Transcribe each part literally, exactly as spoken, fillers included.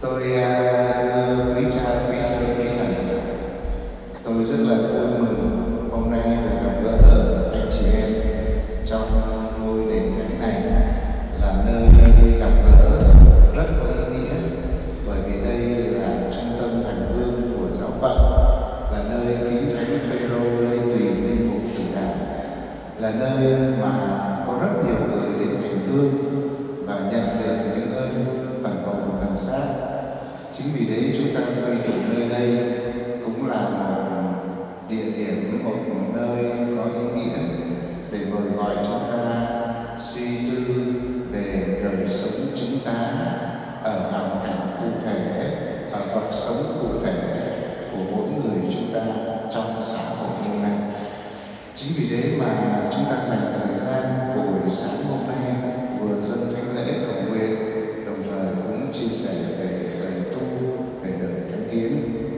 Tôi à, thưa quý cha, quý sư, quý thầy, tôi rất là vui mừng hôm nay được gặp gỡ anh chị em trong ngôi đền thánh này, là nơi gặp gỡ rất có ý nghĩa, bởi vì đây là trung tâm hành hương của giáo phận, là nơi kính thánh Phêrô Lê Tùy linh mục tử đạo, là nơi mà có rất nhiều người đến hành hương và nhận được những ơn phần hậu và phần sát. Chính vì thế chúng ta quy tụ nơi đây cũng là một địa điểm, một nơi có ý nghĩa để mời gọi chúng ta suy tư về đời sống chúng ta ở hoàn cảnh cụ thể, ở cuộc sống cụ thể của mỗi người chúng ta trong xã hội hôm nay. Chính vì thế mà chúng ta dành thời gian buổi sáng hôm nay vừa dâng thánh lễ cầu nguyện, đồng thời cũng chia sẻ về đời tu, về đời thánh hiến.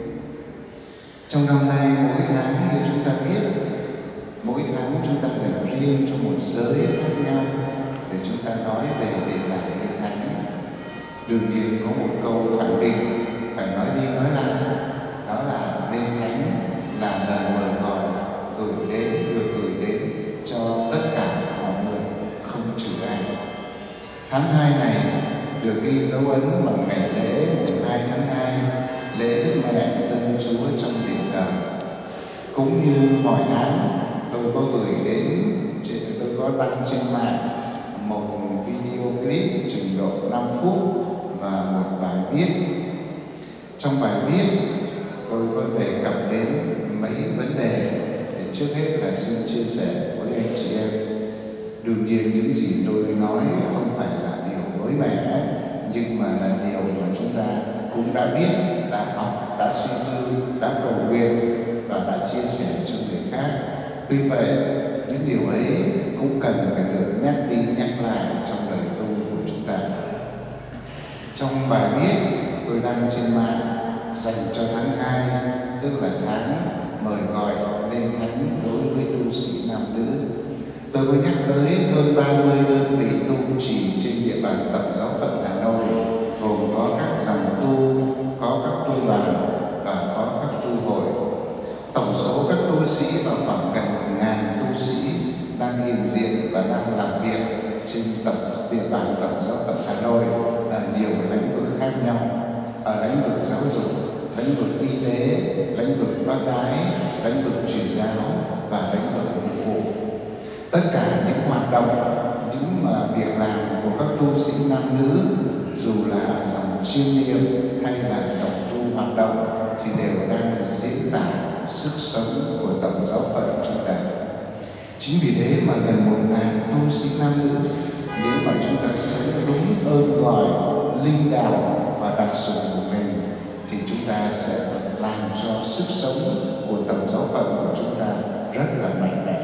Trong năm nay, mỗi tháng như chúng ta biết, mỗi tháng chúng ta dành riêng cho một giới khác nhau để chúng ta nói về nền tảng Kinh Thánh. Đương nhiên có một câu khẳng định phải nói đi nói lại, đó là nên thánh là lời mời gọi gửi đến, được gửi đến cho tất cả mọi người, không trừ ai. Tháng hai này được ghi dấu ấn bằng ngày lễ mùng hai tháng hai, lễ Đức Mẹ Dân Chúa trong đền thờ. Cũng như mọi tháng, tôi có gửi đến, tôi có đăng trên mạng một video clip chừng độ năm phút và một bài viết. Trong bài viết, tôi có đề cập đến mấy vấn đề. Để trước hết là xin chia sẻ với anh chị em. Đương nhiên những gì tôi nói không phải là điều mới mẻ, nhưng mà là điều mà chúng ta cũng đã biết, đã học, đã suy tư, đã cầu nguyện và đã chia sẻ cho người khác. Tuy vậy, những điều ấy cũng cần phải được nhắc đi nhắc lại trong đời tu của chúng ta. Trong bài viết tôi đăng trên mạng dành cho tháng hai, tức là tháng mời gọi nên thánh đối với tu sĩ nam nữ, tôi có nhắc tới hơn ba mươi đơn vị tu trì trên địa bàn Tổng giáo phận Hà Nội, gồm có các dòng tu, có các tu đoàn và có các tu hội. Tổng số các tu sĩ vào khoảng gần một ngàn tu sĩ đang hiện diện và đang làm việc trên tổng địa bàn Tổng giáo phận Hà Nội ở nhiều lĩnh vực khác nhau, ở lĩnh vực giáo dục, lĩnh vực y tế, lĩnh vực bác ái, lĩnh vực truyền giáo và lĩnh vực mục vụ. Tất cả những hoạt động, những uh, việc làm của các tu sĩ nam nữ, dù là dòng chiêm niệm hay là dòng tu hoạt động, thì đều đang diễn tả sức sống của Tổng giáo phận chúng ta. Chính vì thế mà gần một ngàn tu sĩ nam nữ, nếu mà chúng ta sống đúng ơn gọi linh đạo và đặc dụng của mình, thì chúng ta sẽ làm cho sức sống của Tổng giáo phận của chúng ta rất là mạnh mẽ.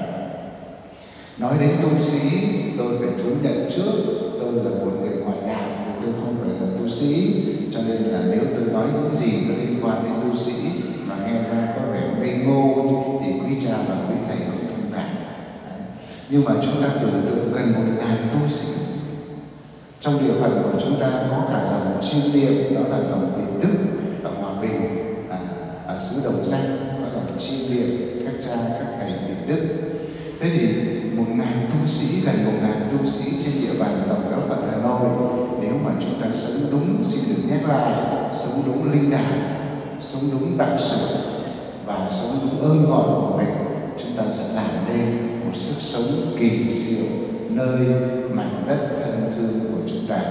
Nói đến tu sĩ, tôi phải thú nhận trước, tôi là một người ngoại đạo, vì tôi không phải là tu sĩ, cho nên là nếu tôi nói những gì có liên quan đến tu sĩ mà nghe ra có vẻ ngây ngô thì quý cha và quý thầy cũng thông cảm. Nhưng mà chúng ta tưởng tượng gần một ngàn tu sĩ. Trong địa phận của chúng ta có cả dòng chiêm niệm, đó là dòng Việt Đức và Hòa Bình, à, ở xứ Đồng Danh có dòng chiêm niệm các cha các thầy Việt Đức. Thế thì một ngàn tu sĩ, gần một ngàn tu sĩ trên địa bàn Tổng giáo phận Hà Nội, nếu mà chúng ta sống đúng, xin được nhắc lại, sống đúng linh đạo, sống đúng đặc sự và sống đúng ơn gọi của mình, chúng ta sẽ làm nên một sức sống kỳ diệu nơi mảnh đất thân thương của chúng ta.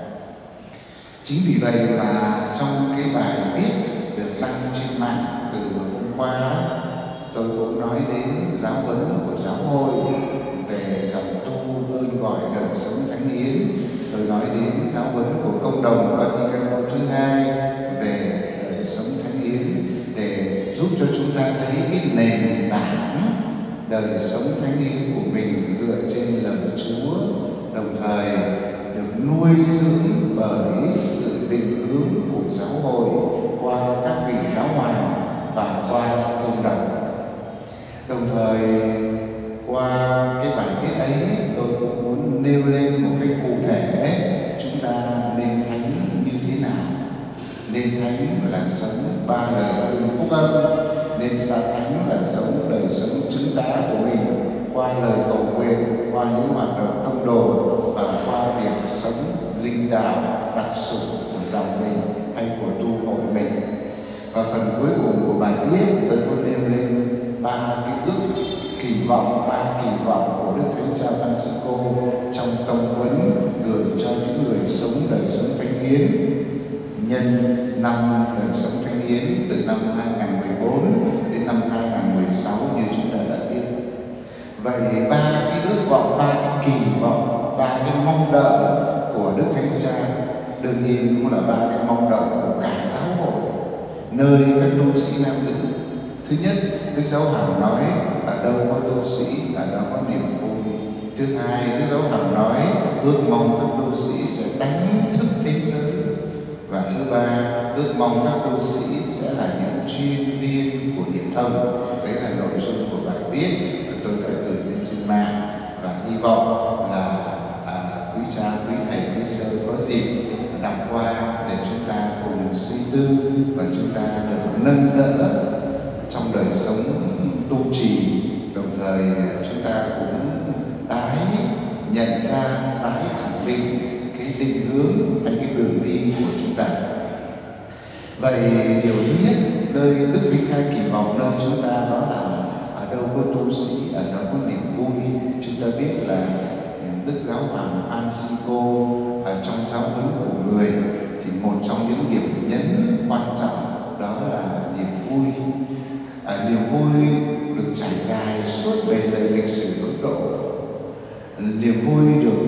Chính vì vậy mà trong cái bài viết được đăng trên mạng từ hôm qua, tôi cũng nói đến giáo huấn của giáo hội về dòng tu ơn gọi đời sống thánh hiến. Tôi nói đến giáo huấn của công đồng Vaticano thứ hai về đời sống thánh hiến, để giúp cho chúng ta thấy cái nền tảng đời sống thánh hiến của mình dựa trên lời Chúa, đồng thời được nuôi dưỡng bởi sự định hướng của giáo hội qua các vị giáo hoàng và qua công đồng. Đồng thời qua cái bài viết ấy, tôi cũng muốn nêu lên một cái cụ thể chúng ta nên thánh như thế nào. Nên thánh là sống ba lời tuyên phúc âm, nên xa thánh là sống đời sống chứng tá của mình qua lời cầu nguyện, qua những hoạt động tông đồ và qua việc sống linh đạo đặc sự của dòng mình hay của tu hội mình. Và phần cuối cùng của bài viết tôi có nêu lên ba cái ước kỳ vọng, ba kỳ vọng của Đức Thánh Cha Francisco trong tông huấn gửi cho những người sống đời sống thánh hiến nhân năm đời sống thánh hiến từ năm hai nghìn không trăm mười bốn đến năm hai nghìn không trăm mười sáu như chúng ta đã biết. Vậy ba cái ước vọng, ba cái kỳ vọng, ba cái mong đợi của Đức Thánh Cha đương nhiên cũng là ba cái mong đợi của cả giáo hội nơi các tu sĩ nam nữ. Thứ nhất, Đức Giáo Hoàng nói ở đâu có tu sĩ ở đó có niềm vui. Thứ hai, Đức Giáo Hoàng nói ước mong các tu sĩ sẽ đánh thức thế giới. Và thứ ba, ước mong các tu sĩ sẽ là những chuyên viên của Hiệp Thông. Đấy là nội dung của bài viết mà tôi đã gửi lên trên mạng, và hy vọng là à, quý cha, quý thầy, quý sơ có dịp đọc qua để chúng ta cùng suy tư và chúng ta được nâng đỡ trong đời sống tu trì, đồng thời chúng ta cũng tái nhận ra, tái khẳng định cái định hướng hay cái đường đi của chúng ta. Vậy điều thứ nhất nơi Đức Thánh Cha kỳ vọng nơi chúng ta đó là ở đâu có tu sĩ ở đâu có niềm vui. Chúng ta biết là Đức Giáo Hoàng Francisco ở trong giáo huấn của người thì một trong những điểm nhấn quan trọng đó là niềm vui. À, niềm vui được trải dài suốt bề dày lịch sử quốc độ. Niềm vui được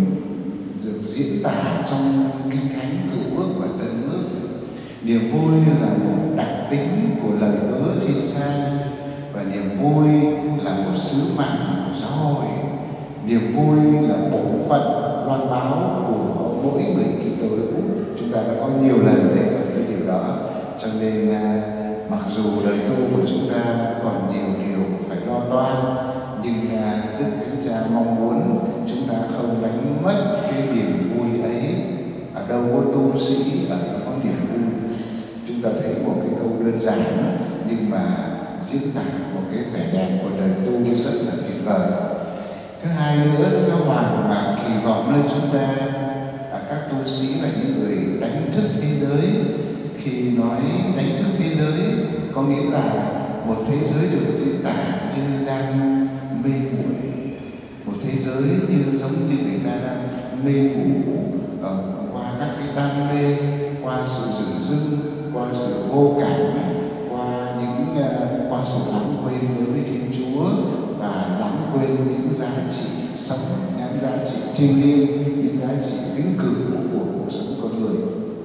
được diễn tả trong kinh thánh Cựu Ước và Tân Ước. Niềm vui là một đặc tính của lời hứa thiên sang, và niềm vui là một sứ mạng của giáo hội. Niềm vui là bổn phận loan báo của mỗi người Kitô hữu. Chúng ta đã có nhiều lần để nói cái điều đó. Cho nên mặc dù đời tu của chúng ta còn nhiều điều phải lo toan, nhưng Đức Thánh Cha mong muốn chúng ta không đánh mất cái niềm vui ấy. Ở đâu có tu sĩ ở đó có niềm vui. Chúng ta thấy một cái câu đơn giản nhưng mà diễn tả một cái vẻ đẹp của đời tu rất là tuyệt vời. Thứ hai nữa, Đức Giáo Hoàng mà kỳ vọng nơi chúng ta là các tu sĩ là những người đánh thức thế giới. Khi nói đánh thức thế giới có nghĩa là một thế giới được diễn tả như đang mê muội, một thế giới như giống như người ta đang mê ngủ uh, qua các cái đam mê, qua sự dửng dưng, qua sự vô cảm, qua những uh, qua sự lãng quên đối với Thiên Chúa và lãng quên những giá trị sống, những giá trị thiêng liêng, những giá trị vĩnh cửu của cuộc sống con người.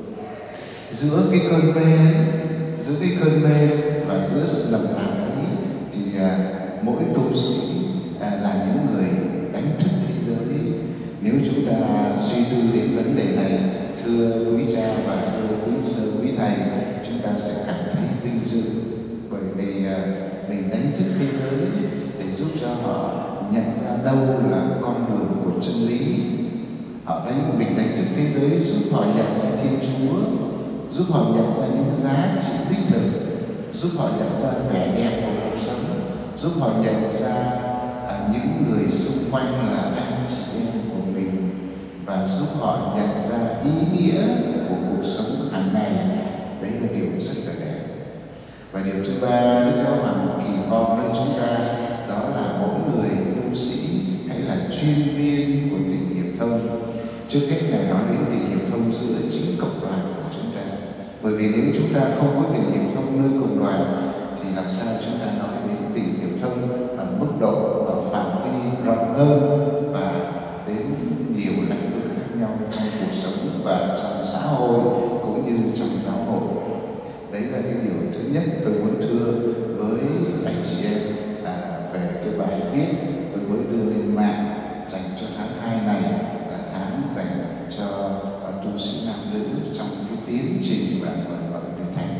Giữa cái cơn mê ấy, giữa cái cơn mê và giữa sự lầm lạc ấy thì à, mỗi tu sĩ à, là những người đánh thức thế giới. Nếu chúng ta suy tư đến vấn đề này, thưa quý cha và thưa quý sơ, quý thầy, chúng ta sẽ cảm thấy vinh dự, bởi vì à, mình đánh thức thế giới để giúp cho họ nhận ra đâu là con đường của chân lý. Họ đánh mình đánh thức thế giới giúp họ nhận ra Thiên Chúa, giúp họ nhận ra những giá trị đích thực, giúp họ nhận ra vẻ đẹp của cuộc sống, giúp họ nhận ra à, những người xung quanh là anh chị em của mình, và giúp họ nhận ra ý nghĩa của cuộc sống hàng ngày. Đấy là điều rất là đẹp. Và điều thứ ba, Đức Giáo Hoàng kỳ vọng nơi chúng ta đó là mỗi người tu sĩ hay là chuyên viên của tình Hiệp Thông. Trước hết Ngài nói đến tình Hiệp Thông giữa chính cộng đoàn của chúng ta. Bởi vì nếu chúng ta không có tình Hiệp Thông nơi cộng đoàn thì làm sao chúng ta nói đến tình Hiệp Thông ở mức độ, ở phạm vi rộng hơn và đến nhiều lĩnh vực khác nhau trong cuộc sống và trong xã hội cũng như trong giáo hội. Đấy là cái điều thứ nhất tôi muốn thưa với anh chị em là về cái bài viết tôi mới đưa lên mạng dành cho tháng hai này, là tháng dành cho uh, tu sĩ nam nữ trong cái tiến trình và vận vận để thành.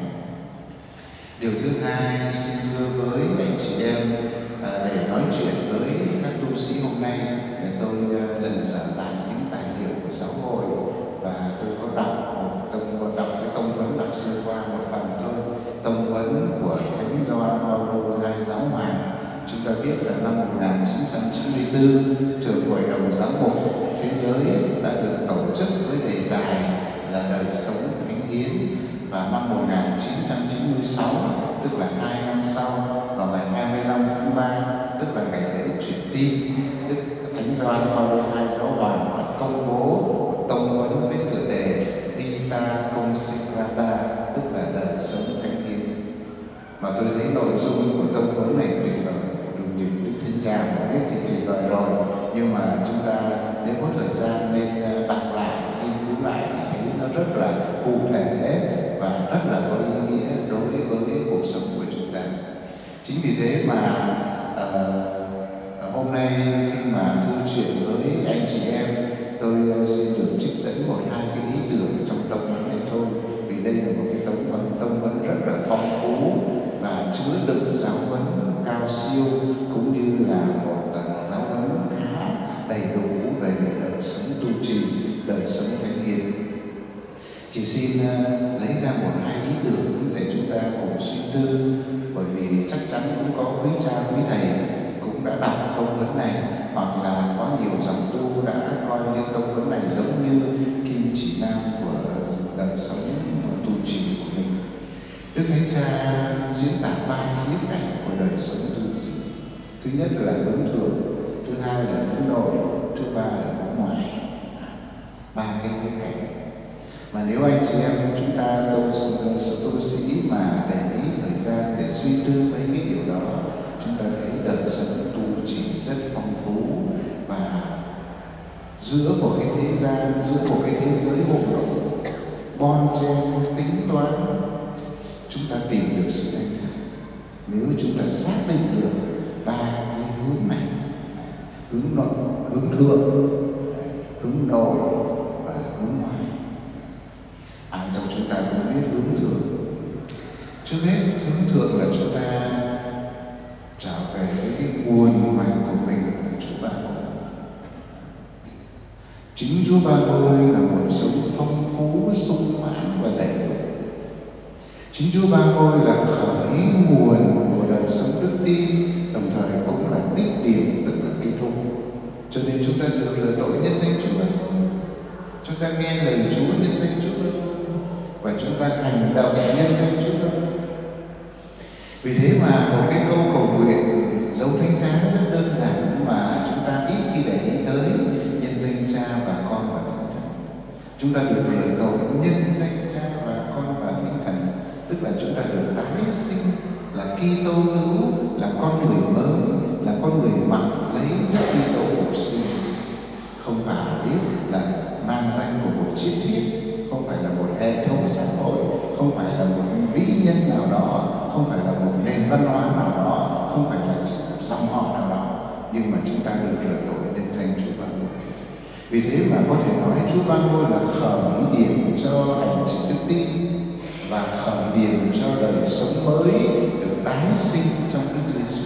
Điều thứ hai xin thưa với anh chị em uh, để nói chuyện với các tu sĩ hôm nay, để tôi uh, lần dở lại những tài liệu của giáo hội, và tôi có đọc một tôi có đọc cái tông huấn đặc ta biết là năm một nghìn chín trăm chín mươi tư, Trường Hội đồng Giám mục Thế giới đã được tổ chức với đề tài là đời sống thánh hiến. Và năm một nghìn chín trăm chín mươi sáu, tức là hai năm sau, vào ngày hai mươi lăm tháng ba, tức là ngày lễ truyền tin, Đức Thánh Gioan Phaolô đệ nhị Giáo hoàng đã công bố tông huấn với tựa đề Vita Consecrata, tức là đời sống thánh hiến. Mà tôi thấy nội dung của tông huấn này tuyệt vời, đừng nhìn Đức Thánh Cha mà biết thì tuyệt vời rồi, nhưng mà chúng ta nếu có thời gian nên đọc lại, nghiên cứu lại thì thấy nó rất là cụ thể và rất là có ý nghĩa đối với cuộc sống của chúng ta. Chính vì thế mà uh, hôm nay khi mà thư chuyện với anh chị em, tôi xin được trích dẫn một hai cái ý tưởng trong tông huấn này thôi, vì đây là một cái tông huấn tông huấn rất là phong phú và chứa đựng giáo huấn cao siêu, cũng như là một uh, giáo huấn khá đầy đủ về đời sống tu trì, đời sống thánh hiến. Chỉ xin uh, lấy ra một hai ý tưởng để chúng ta cùng suy tư, bởi vì chắc chắn cũng có quý cha quý thầy cũng đã đọc tông huấn này, hoặc là có nhiều dòng tu đã coi như tông huấn này giống như kim chỉ nam của đời sống tu trì của mình. Đức Thánh Cha diễn tả ba khía cạnh của đời sống tu trì. Thứ nhất là hướng thượng, thứ hai là hướng nội, thứ ba là hướng ngoại. Ba cái khía cạnh. Mà nếu anh chị em chúng ta tu tu sĩ mà để ý thời gian để suy tư mấy cái điều đó, chúng ta thấy đời sống tu trì rất phong phú, và giữa một cái thế gian, giữa một cái thế giới hỗn độn, bon chen tính toán, chúng ta tìm được sự thanh thản nếu chúng ta xác định được ba cái hướng này: hướng nội, hướng thượng, hướng nội và hướng ngoại. Ai trong chúng ta cũng biết hướng thượng. Trước hết, hướng thượng là chúng ta trở về với cái nguồn mạnh của mình là Chúa Ba Ngôi. Chính Chúa Ba Ngôi là một sống phong phú, sung mãn và đầy đủ. Chính Chúa Ba Ngôi là khởi nguồn của đời sống đức tin, đồng thời cũng là đích điểm, tức là kết thúc. Cho nên chúng ta được lựa tội nhân danh Chúa Ba Ngôi, chúng ta nghe lời Chúa nhân danh Chúa Ba Ngôi, và chúng ta hành động nhân danh Chúa Ba Ngôi. Vì thế mà một cái câu cầu nguyện dấu thánh giá rất đơn giản, nhưng mà chúng ta ít khi để ý tới: nhân danh Cha và Con và Thánh Thần. Chúng ta được lựa tội nhân danh Cha và Con và Thánh Thần, tức là chúng ta được tái sinh, là Kitô hữu, là con người mới, là con người mặc lấy nước Kitô phục sinh. Không phải là mang danh của một triết thiết, không phải là một hệ thống xã hội, không phải là một vĩ nhân nào đó, không phải là một nền văn hóa nào đó, không phải là chỉ một dòng họ nào đó, nhưng mà chúng ta được rửa tội nhân danh Chúa Ba Ngôi. Vì thế mà có thể nói Chúa Ba Ngôi là khởi điểm cho hành trình đức tin và khởi điểm cho đời sống mới được tái sinh trong Đức Giêsu.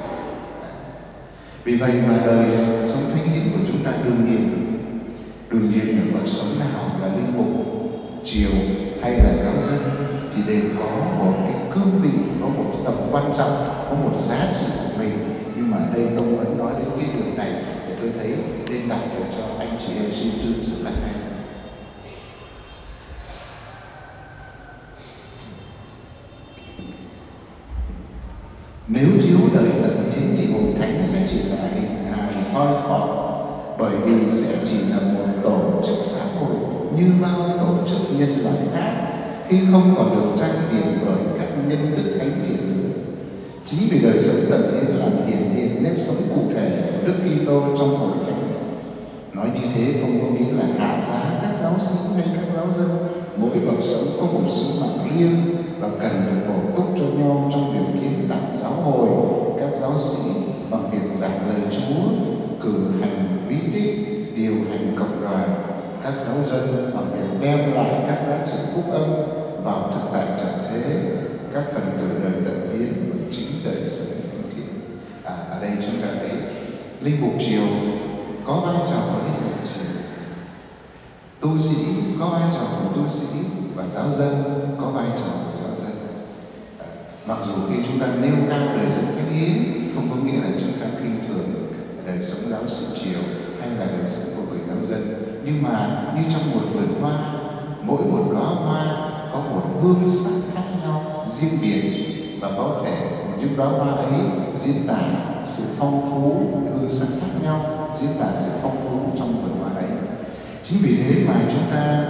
Vì vậy mà đời sống thánh hiến của chúng ta đương nhiên đương nhiên là cuộc sống nào là linh mục, triều hay là giáo dân thì đều có một cái cương vị, có một tầm quan trọng, có một giá trị của mình. Nhưng mà ở đây tôi vẫn nói đến cái điều này để tôi thấy nên đặt để cho anh chị em suy tư rất là hay. Nếu thiếu đời tận hiến thì hội thánh sẽ chỉ là hình hài thoi thóp, bởi vì sẽ chỉ là một tổ chức xã hội như bao tổ chức nhân loại khác, khi không còn được trang điểm bởi các nhân đức thánh thiện nữa. Chính vì đời sống tận hiến làm hiển hiện nếp sống cụ thể của Đức Kitô trong hội thánh. Nói như thế không có nghĩa là hạ giá các giáo sĩ hay các giáo dân. Mỗi bậc sống có một sứ mạng riêng và cần được bổ túc cho nhau trong việc kiến tạo giáo hội. Các giáo sĩ bằng việc giảng lời Chúa, cử hành bí tích, điều hành cộng đoàn. Các giáo dân bằng việc đem lại các giá trị phúc âm vào thực tại trần thế. Các phần tử đời tận hiến bằng chính đời sống thánh thiện. À, ở đây chúng ta thấy linh mục triều có vai trò của linh mục triều, tu sĩ có vai trò của tu sĩ, và giáo dân có vai trò của giáo dân. À, mặc dù khi chúng ta nêu cao đời sống thánh hiến không có nghĩa là chúng ta khinh thường đời sống giáo sĩ chiều hay là đời sống của người giáo dân, nhưng mà như trong một vườn hoa, mỗi một đóa hoa có một hương sắc khác nhau riêng biệt, và có thể những đóa hoa ấy diễn tả sự phong phú, hương sắc khác nhau diễn tả sự phong phú trong vườn hoa ấy. Chính vì thế mà chúng ta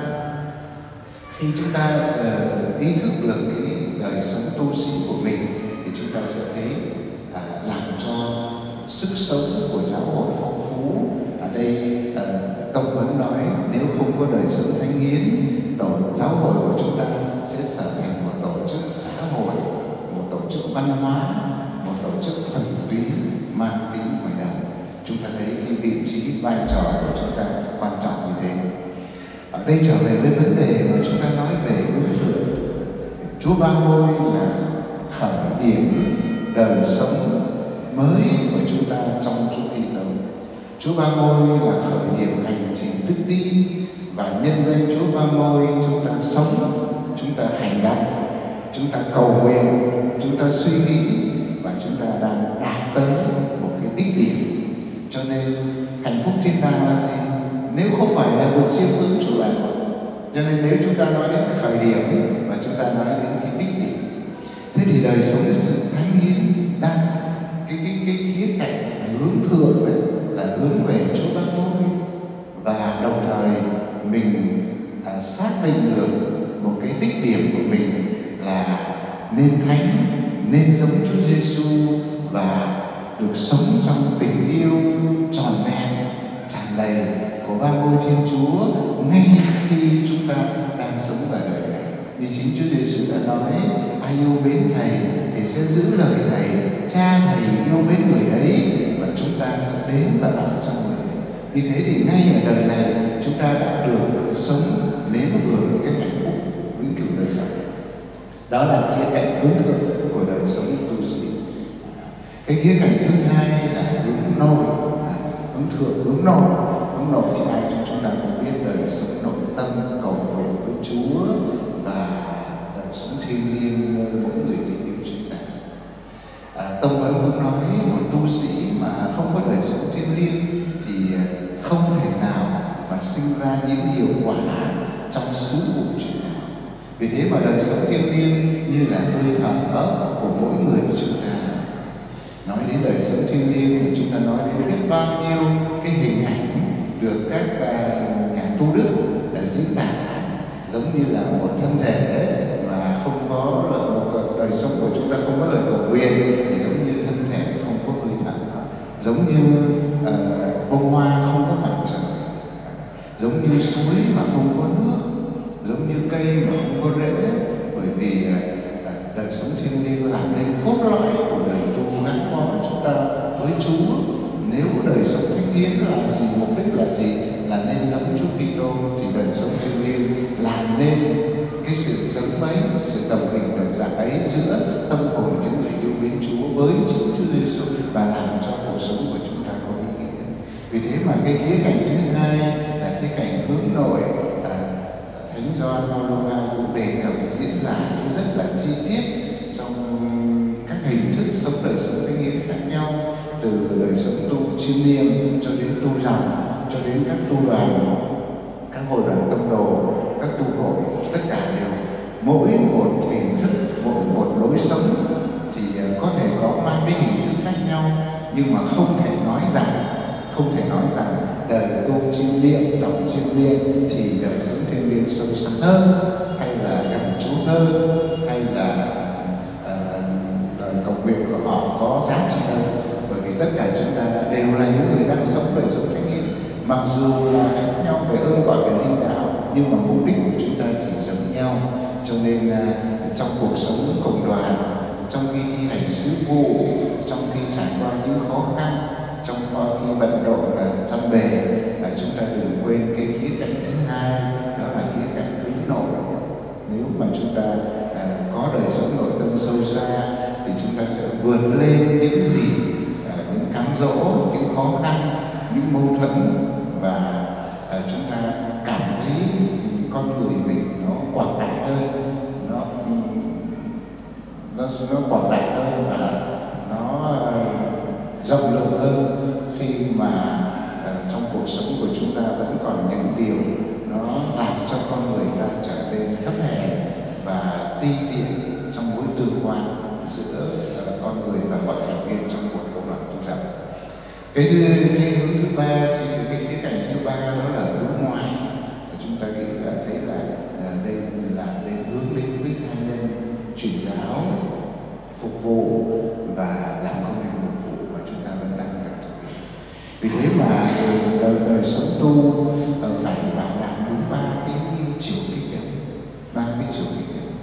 khi chúng ta uh, ý thức được cái đời sống tu sĩ của mình thì chúng ta sẽ thấy uh, làm cho sức sống của giáo hội phong phú. Ở đây uh, Tông Huấn nói nếu không có đời sống thánh hiến, tổ giáo hội của chúng ta sẽ trở thành một tổ chức xã hội, một tổ chức văn hóa, một tổ chức thuần túy mang tính ngoài đời. Chúng ta thấy cái vị trí vai trò của chúng ta quan trọng như thế. Ở đây trở về với vấn đề mà chúng ta nói về hướng thượng. Chúa Ba Ngôi là khởi điểm đời sống mới của chúng ta trong chu kỳ tới. Chúa Ba Ngôi là khởi điểm hành trình đức tin, và nhân danh Chúa Ba Ngôi chúng ta sống, chúng ta hành động, chúng ta cầu nguyện, chúng ta suy nghĩ, và chúng ta đang đạt tới một cái đích điểm. Cho nên hạnh phúc thiên đàng là gì? Nếu không phải là một chiêm ngưỡng Chúa Ba Ngôi. Cho nên nếu chúng ta nói đến khởi điểm và chúng ta nói đến cái đích điểm, thế thì đời sống sự thánh hiến đang cái cái cái khía cạnh hướng thượng đấy là hướng về Chúa Ba Ngôi, và đồng thời mình à, xác định được một cái đích điểm của mình là nên thánh, nên giống Chúa Giêsu, và được sống trong tình yêu trọn vẹn, tràn đầy của Ba Ngôi Thiên Chúa ngay khi chúng ta đang sống ở đời này. Như chính Chúa Giêsu đã nói, ai yêu mến Thầy thì sẽ giữ lời Thầy, Cha Thầy yêu mến người ấy, và chúng ta sẽ đến và ở trong người ấy. Vì thế thì ngay ở đời này chúng ta đã được sống nếm hưởng cái hạnh phúc vĩnh cửu đời sống. Đó là khía cạnh hướng thượng của đời sống tu sĩ. Cái khía cạnh thứ hai là hướng nội, hướng thượng, hướng nội. Hướng nội thì ai trong chúng ta cũng biết đời sống nội tâm, cầu nguyện với Chúa, và đời sống thiêng liêng mỗi người tình yêu chúng ta. À, Tông Huấn cũng nói một tu sĩ mà không có đời sống thiêng liêng thì không thể nào mà sinh ra những hiệu quả trong sứ vụ truyền đạo. Vì thế mà đời sống thiêng liêng như là hơi thở của mỗi người của chúng ta. Nói đến đời sống thiêng liêng thì chúng ta nói đến biết bao nhiêu cái hình ảnh được các uh, nhà tu đức là diễn tả, giống như là một thân thể mà không có một đời sống của chúng ta không có lời cầu nguyện thì giống như thân thể không có hơi thở, giống như uh, bông hoa không có mặt trời, giống như suối mà không có nước, giống như cây mà không có rễ. Bởi vì uh, đời sống thiêng liêng làm nên cốt lõi của đời tu gắn bó của chúng ta với Chúa. Nếu đời sống thánh hiến là gì, mục đích là gì, là nên giống Chúa Kitô, thì đời sống thiêng liêng làm nên cái sự giống ấy, sự đồng hình đồng dạng ấy giữa tâm hồn những người yêu mến Chúa với chính Chúa Giêsu, và làm cho cuộc sống của chúng ta có ý nghĩa. Vì thế mà cái khía cạnh thứ hai là khía cạnh hướng nội. À, Thánh Gioan Phaolô hai cũng đề cập diễn giải rất là chi tiết trong các hình thức sống đời sống thánh hiến khác nhau, từ đời sống tu chiêm niệm cho đến tu dòng, cho đến các tu đoàn, các hội đoàn tông đồ, các tu hội, tất cả đều mỗi một hình thức, mỗi một lối sống thì có thể có mang cái hình thức khác nhau, nhưng mà không thể nói rằng không thể nói rằng đời tu chiêm niệm, dòng chiêm niệm thì đời sống thiêng liêng sâu sắc hơn, hay là gần Chúa hơn, hay là lời cầu nguyện của họ có giá trị hơn. Bởi vì tất cả chúng ta đều là những người đang sống đời sống thánh hiến, mặc dù là khác nhau về ơn gọi về linh đạo, nhưng mà mục đích của chúng ta chỉ giống nhau. Cho nên trong cuộc sống cộng đoàn, trong khi thi hành sứ vụ, trong khi trải qua những khó khăn, trong khi bận rộn chăm bề, là chúng ta đừng quên cái khía cạnh thứ hai, đó là khía cạnh hướng nội. Nếu mà chúng ta à, có đời sống nội tâm sâu xa thì chúng ta sẽ vượt lên những gì, à, những cám dỗ, những khó khăn, những mâu thuẫn, và à, chúng ta cảm thấy con người mình nó quảng đại hơn, nó nó nó quảng đại hơn, và nó rộng lượng hơn khi mà uh, trong cuộc sống của chúng ta vẫn còn những điều nó làm cho con người ta trở nên thấp hèn và ti tiện trong mối tương quan giữa uh, con người và mọi thành viên trong một cộng đồng tu tập. Cái thứ cái hướng thứ ba, thì cái khía cạnh thứ ba đó là hướng ngoại. Chúng ta nghĩ là thấy là đây là nên hướng đến với hai nhân truyền giáo, phục vụ và làm công việc phục vụ mà chúng ta vẫn đang thực hiện. Vì thế mà đời, đời sống tu phải bảo đảm đúng ba cái chiều kích ấy, ba cái chiều kích ấy.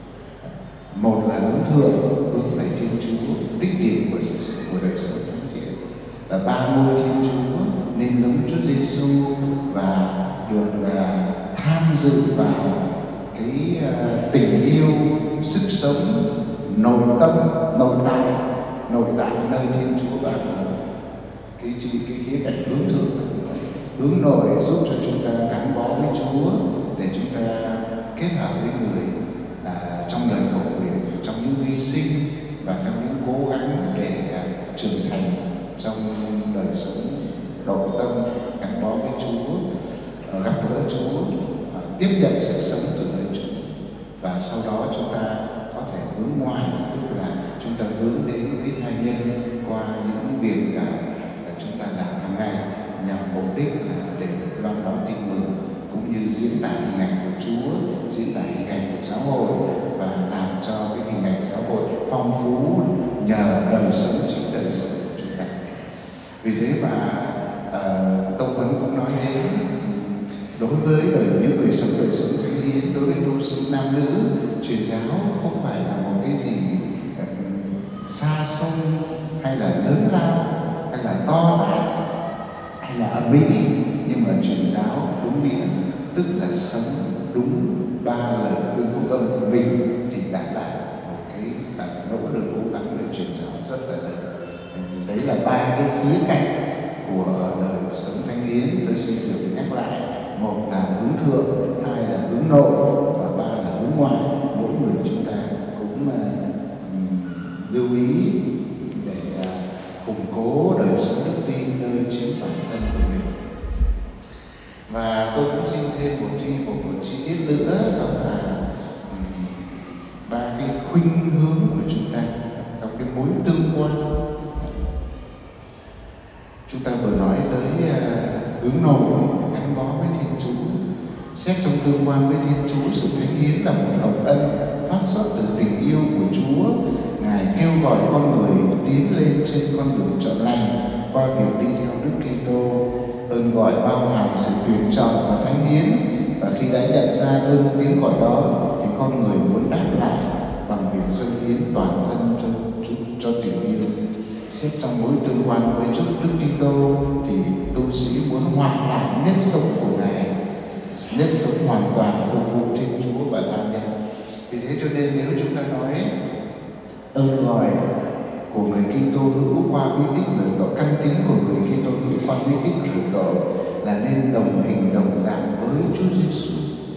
Một là hướng thượng, hướng về Thiên Chúa, đích điểm của sự của đời sống thánh thiện, và ba ngôi Thiên Chúa nên giống Chúa Giêsu và được uh, tham dự vào cái uh, tình yêu, sức sống, nội tâm, nội tại, nội tại nơi Thiên Chúa ban bố. Cái cái khía cạnh hướng thượng, hướng nội giúp cho chúng ta gắn bó với Chúa để chúng ta kết hợp với người uh, trong đời cầu nguyện, trong những hy sinh và trong những cố gắng để uh, trưởng thành trong đời sống nội tâm, gắn bó với Chúa, uh, gặp gỡ Chúa, uh, tiếp nhận sự sống từ nơi Chúa, và sau đó chúng ta có thể hướng ngoại, tức là chúng ta hướng đến với hai nhân qua những việc là chúng ta làm hàng ngày nhằm mục đích là để loan báo tin mừng, cũng như diễn tả hình ảnh của Chúa, diễn tả hình ảnh của giáo hội và làm cho cái hình ảnh giáo hội phong phú nhờ đời sống, chính đời sống của chúng ta. Vì thế mà uh, Tông Huấn cũng nói đến đối với đời những người sống đời sống thánh hiến, đối với tu sĩ nam nữ, truyền giáo không phải là một cái gì uh, xa xôi hay là lớn lao hay là to tát hay là ầm ĩ, nhưng mà truyền giáo đúng nghĩa tức là sống đúng ba lời khuyên của ông mình thì đã là một cái uh, nỗ lực cố gắng để truyền giáo rất là lớn. Đấy là ba cái khía cạnh của đời sống thánh hiến. Tôi xin được nhắc lại: một là hướng thượng, hai là hướng nội và ba là hướng ngoại. Mỗi người chúng ta cũng uh, lưu ý để uh, củng cố đời sống đức tin nơi chính bản thân của mình. Và tôi cũng xin thêm một chi một, một chi tiết nữa, đó là um, ba cái khuynh hướng của chúng ta trong cái mối tương quan. Chúng ta vừa nói tới uh, hướng nội, gắn bó với Thiên Chúa. Xét trong tương quan với Thiên Chúa, sự thánh hiến là một hồng ân phát xuất từ tình yêu của Chúa. Ngài kêu gọi con người tiến lên trên con đường chọn lành qua việc đi theo Đức Kitô. Ơn gọi bao hàm sự tuyển chọn và thánh hiến, và khi đã nhận ra ơn tiếng gọi đó thì con người muốn đáp lại bằng việc dâng hiến toàn thân cho, cho, cho tình yêu. Xét trong mối tương quan với Chúa Đức Kitô thì tu sĩ muốn hoàn lại nếp sống của Ngài, nếp sống hoàn toàn phục vụ Thiên Chúa và tha nhân. Vì thế cho nên nếu chúng ta nói ơn gọi của người Kitô hữu qua bí tích rửa tội, căn tính của người Kitô hữu qua bí tích rửa tội là nên đồng hình đồng dạng với Chúa Giêsu,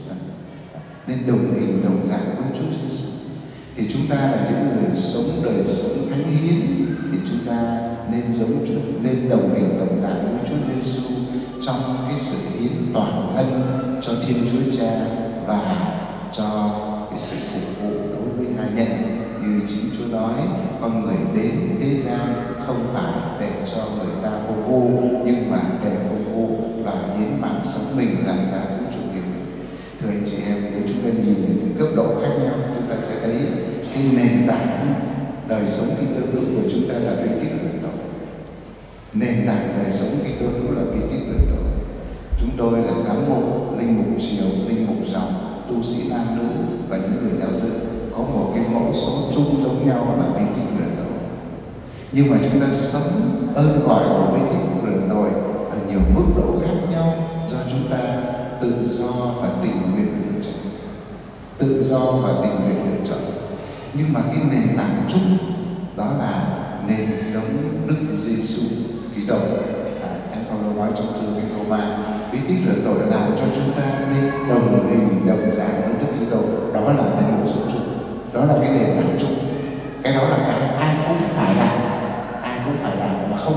nên đồng hình đồng dạng với Chúa Giêsu. Thì chúng ta là những người sống đời sống thánh hiến, thì chúng ta nên giống nên đồng hình đồng dạng với Chúa Giêsu trong cái sự hiến toàn thân cho Thiên Chúa Cha và cho cái sự phục vụ đối với hai nhân. Như chính Chúa nói, con người đến thế gian không phải để cho người ta phục vụ, nhưng mà để phục vụ và hiến mạng sống mình làm giá vũ trụ điều mình. Thưa anh chị em, nếu chúng ta nhìn những cấp độ khác nhau, chúng ta sẽ thấy cái nền tảng đời sống Kitô hữu của chúng ta là bí tích rửa tội. Nền tảng đời sống Kitô hữu là bí tích rửa tội. Chúng tôi là giám mục, linh mục chiều, linh mục dòng, tu sĩ nam nữ và những người giáo dân có một cái mẫu số chung giống nhau là bí tích rửa tội. Nhưng mà chúng ta sống ơn gọi của bí tích rửa tội ở nhiều mức độ khác nhau do chúng ta tự do và tình nguyện lựa chọn, tự do và tình nguyện lựa chọn. Nhưng mà cái nền tảng chung đó là nên giống Đức Giêsu Kitô. Thánh Phaolô nói trong thư Thánh Roma, bí tích rửa tội làm cho chúng ta nên đồng hình đồng dạng với Đức Kitô. Đó là cái mục số chung, đó là cái nền tảng chung. Cái đó là cái ai cũng phải làm, ai cũng phải làm mà không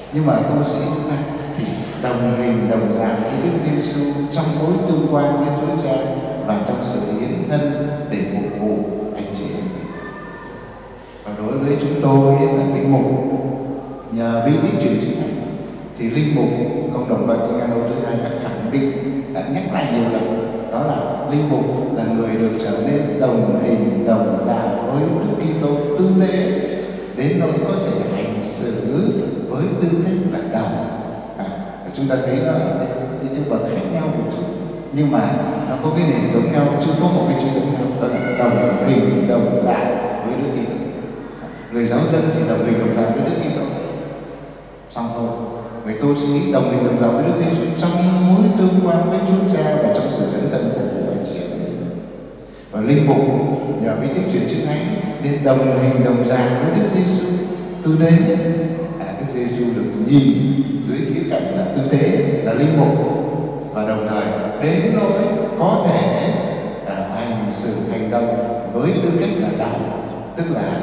Nhưng mà tu sĩ chúng ta thì đồng hình đồng dạng với Đức Giêsu trong mối tương quan với Chúa Cha và trong sự hiến thân để phục vụ anh chị em. Và đối với chúng tôi là linh mục, nhờ bí tích truyền chính này thì linh mục Cộng đồng Vaticano thứ hai đã khẳng định, đã nhắc lại nhiều lần, đó là linh mục là người được trở nên đồng hình đồng dạng với Đức Kitô tư tế đến nỗi có thể hành xử với tư cách là đầu. À, chúng ta thấy nó những cái bậc khác nhau một chút, nhưng mà nó có cái nền giống nhau, chứ có một cái chữ giống nhau, đó là đồng hình đồng dạng với Đức Kitô. Người giáo dân chỉ đồng hình đồng dạng với Đức Kitô, xong thôi. Người tu sĩ đồng hình đồng dạng với Đức Giêsu trong mối tương quan với Chúa Cha và trong sự dẫn thân phục vụ anh chị em. Và linh mục nhờ bí tích truyền chữ thánh nên đồng hình đồng dạng với Đức Giêsu tư tế. À, Đức Giêsu được nhìn dưới khía cạnh là tư tế, là linh mục, và đồng thời đến nỗi có thể à, hành xử hành động với tư cách là đạo, tức là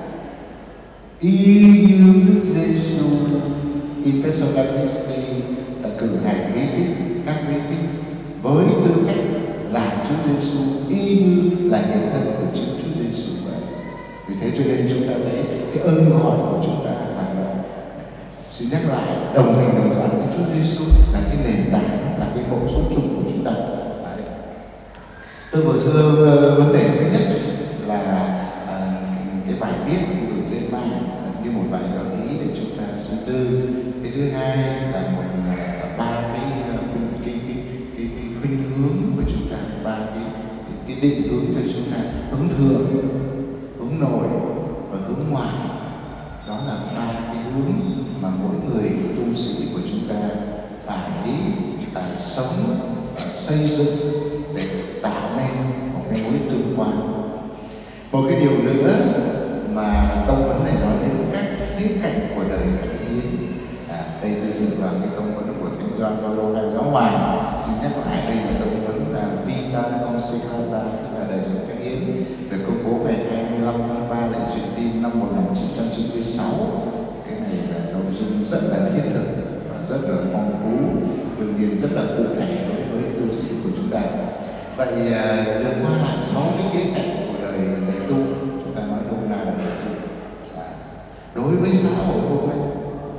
y như Đức Giêsu in personality, là cử hành bí tích, các bí tích với tư cách là Chúa Giêsu, y như là hiện thân của chính Chúa Giêsu vậy. Vì thế cho nên chúng ta thấy cái ơn gọi của chúng ta là xin nhắc lại, đồng hình đồng dạng với Chúa Giêsu là cái nền tảng, là cái mẫu số chung của chúng ta. Đấy. Tôi vừa thưa vấn đề thứ nhất là à, cái bài viết gửi lên mạng như một vài gợi ý để chúng ta suy tư. Cái thứ hai là một ba cái cái cái cái cái, cái khuynh hướng của chúng ta, ba cái cái định hướng cho chúng ta, hướng thượng, hướng nội và hướng ngoại. Đó là ba cái hướng mà mỗi người tu sĩ của chúng ta phải phải sống và xây dựng để tạo nên một cái mối tương quan. Một cái điều nữa mà tông vấn này nói đến các khía cạnh của đời thánh hiến. À, đây tôi dựa vào cái tông vấn của Thánh Gioan Phaolô hai giáo hoàng. Xin nhắc lại, đây là tông vấn là Vita Consecrata, tức là đời sống thánh hiến, được công bố ngày hai mươi lăm tháng ba lễ truyền tin năm một nghìn chín trăm chín mươi sáu. Cái này là nội dung rất là thiết thực và rất là phong phú, đương nhiên rất là cụ thể đối với tu sĩ của chúng ta. Vậy được qua lại sáu cái khía cạnh của đời đời tu, chúng ta nói hôm nay là đời tu. À, đối với xã hội hôm nay,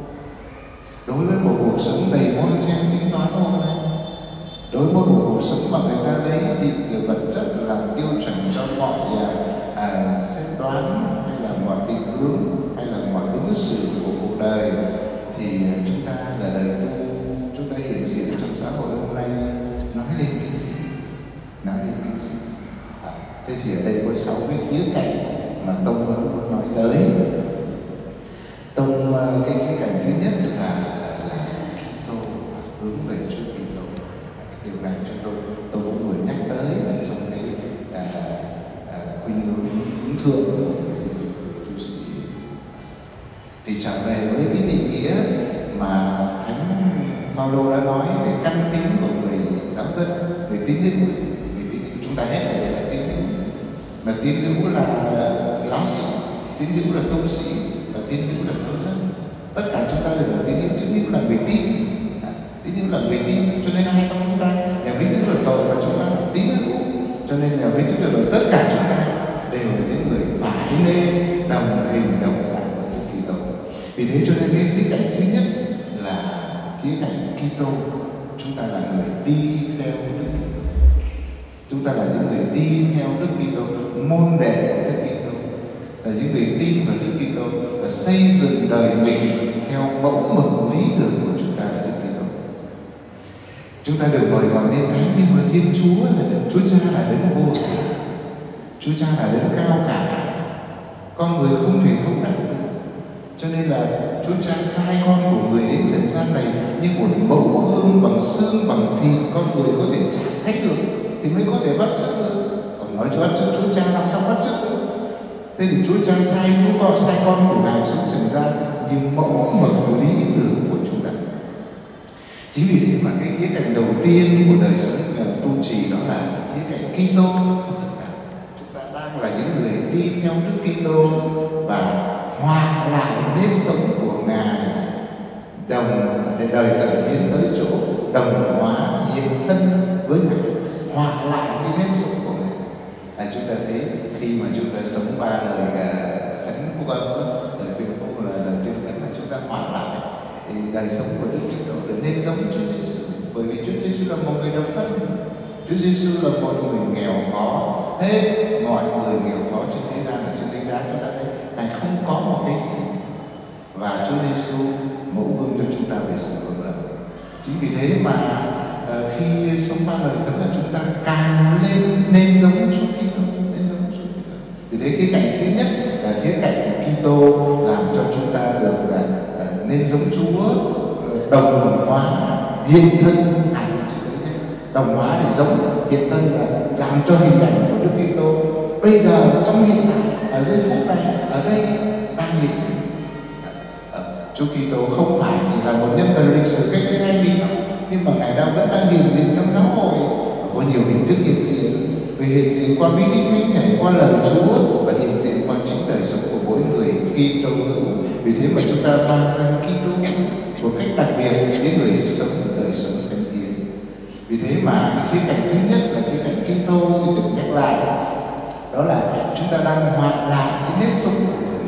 đối với một cuộc sống đầy bon chen tính toán hôm nay, đối với một cuộc sống mà người ta lấy định vật chất làm tiêu chuẩn cho mọi à, xét đoán hay là mọi định hướng hay là mọi ứng xử của cuộc đời, thì chúng ta là đời tu, chúng ta hiện diện trong xã hội hôm nay nói lên cái gì, nói lên cái gì. À, thế thì ở đây có sáu cái khía cạnh mà tông vẫn muốn nói tới. Tông cái khía cạnh thứ nhất là là Kitô, hướng về Chúa Kitô. Điều này chúng tôi tôi cũng vừa nhắc tới ở trong cái à, à, khuynh hướng hướng thượng của người tu sĩ. Thì trở về với cái định nghĩa mà Thánh Phaolô đã nói về căn tính của người giáo dân, về tín hữu. Vì chúng ta hết này là tín hữu, mà tín hữu là giáo sĩ, tín hữu là tu sĩ, và tín hữu là giáo dân. Tất cả chúng ta đều là tín hữu, tín hữu là người tin, tín hữu là người tin. Cho nên ai trong chúng ta nhà vinh thức được tội và chúng ta là tín hữu, cho nên nhà vinh thức được tội, tất cả chúng ta đều là những người phải nên đồng hình đồng dạng với Đức Kitô. Vì thế cho nên cái khía cạnh thứ nhất là khía cạnh Kitô, chúng ta là người đi theo Đức Kitô, chúng ta là những người đi theo Đức Kitô, môn đệ của Đức Kitô, là những người tin vào Đức Kitô và xây dựng đời mình theo mẫu mực lý tưởng của chúng ta là Đức Kitô. Chúng ta được mời gọi nên thánh, nhưng mà Thiên Chúa là Chúa Cha là đấng vô thượng, Chúa Cha là đấng cao cả, con người không thể thấu đắc. Cho nên là Chúa Cha sai con của người đến trần gian này như một mẫu gương bằng xương bằng thịt, con người có thể chạm thấy được thì mới có thể bắt chước được. Còn nói cho bắt chước Chúa Cha làm sao bắt chước được? Thế thì Chúa Cha sai Chúa con, sai con của Ngài xuống trần gian như mẫu mực lý tưởng của chúng ta. Chính vì thế mà cái khía cạnh đầu tiên của đời sống tu trì đó là khía cạnh Kitô. Chúng ta đang là những người đi theo Đức Kitô và hòa lại nếp sống của Ngài đồng để đời tận biến tới chỗ đồng hóa hiện thân với Ngài, hòa lại cái nếp sống của Ngài. À, chúng ta thấy khi mà chúng ta sống ba lời thánh phúc âm, lời tuyên phúc là lời tuyên thánh là chúng ta hòa lại thì đời sống của Đức Kitô trở nên giống Chúa Giêsu, bởi vì Chúa Giêsu là một người độc thân, Chúa Giêsu là một người nghèo khó, hết mọi người nghèo khó trên thế gian là trên thế gian chúng ta thấy Ngài không có một cái gì, và Chúa Giêsu mẫu gương cho chúng ta về sự vâng lời. Chính vì thế mà uh, khi sống ba lời thánh là chúng ta càng lên nên giống Chúa Kitô, nên giống Chúa Kitô. Vì thế khía cạnh thứ nhất là khía cạnh của Kitô làm cho chúng ta được uh, nên giống Chúa, uh, đồng hóa hiện thân ảnh. Đồng hóa để giống, hiện thân là làm cho hình ảnh của Đức Kitô bây giờ trong hiện tại, ở giây phút này, ở đây đang hiện diện. Chúa Kitô không phải chỉ là một nhân vật lịch sử cách đây hai nghìn năm, nhưng mà Ngài đang vẫn đang hiện diện trong giáo hội, có nhiều hình thức hiện diện. Vì hiện diện qua bí tích thánh thể, qua lời Chúa, và hiện diện qua chính đời sống của mỗi người Kitô hữu. Vì thế mà chúng ta mang danh Kitô một cách đặc biệt đến người sống đời sống thánh thiện. Vì thế mà cái khía cạnh thứ nhất là khía cạnh Kitô xin được nhắc lại, đó là chúng ta đang hòa lại cái nếp sống của người,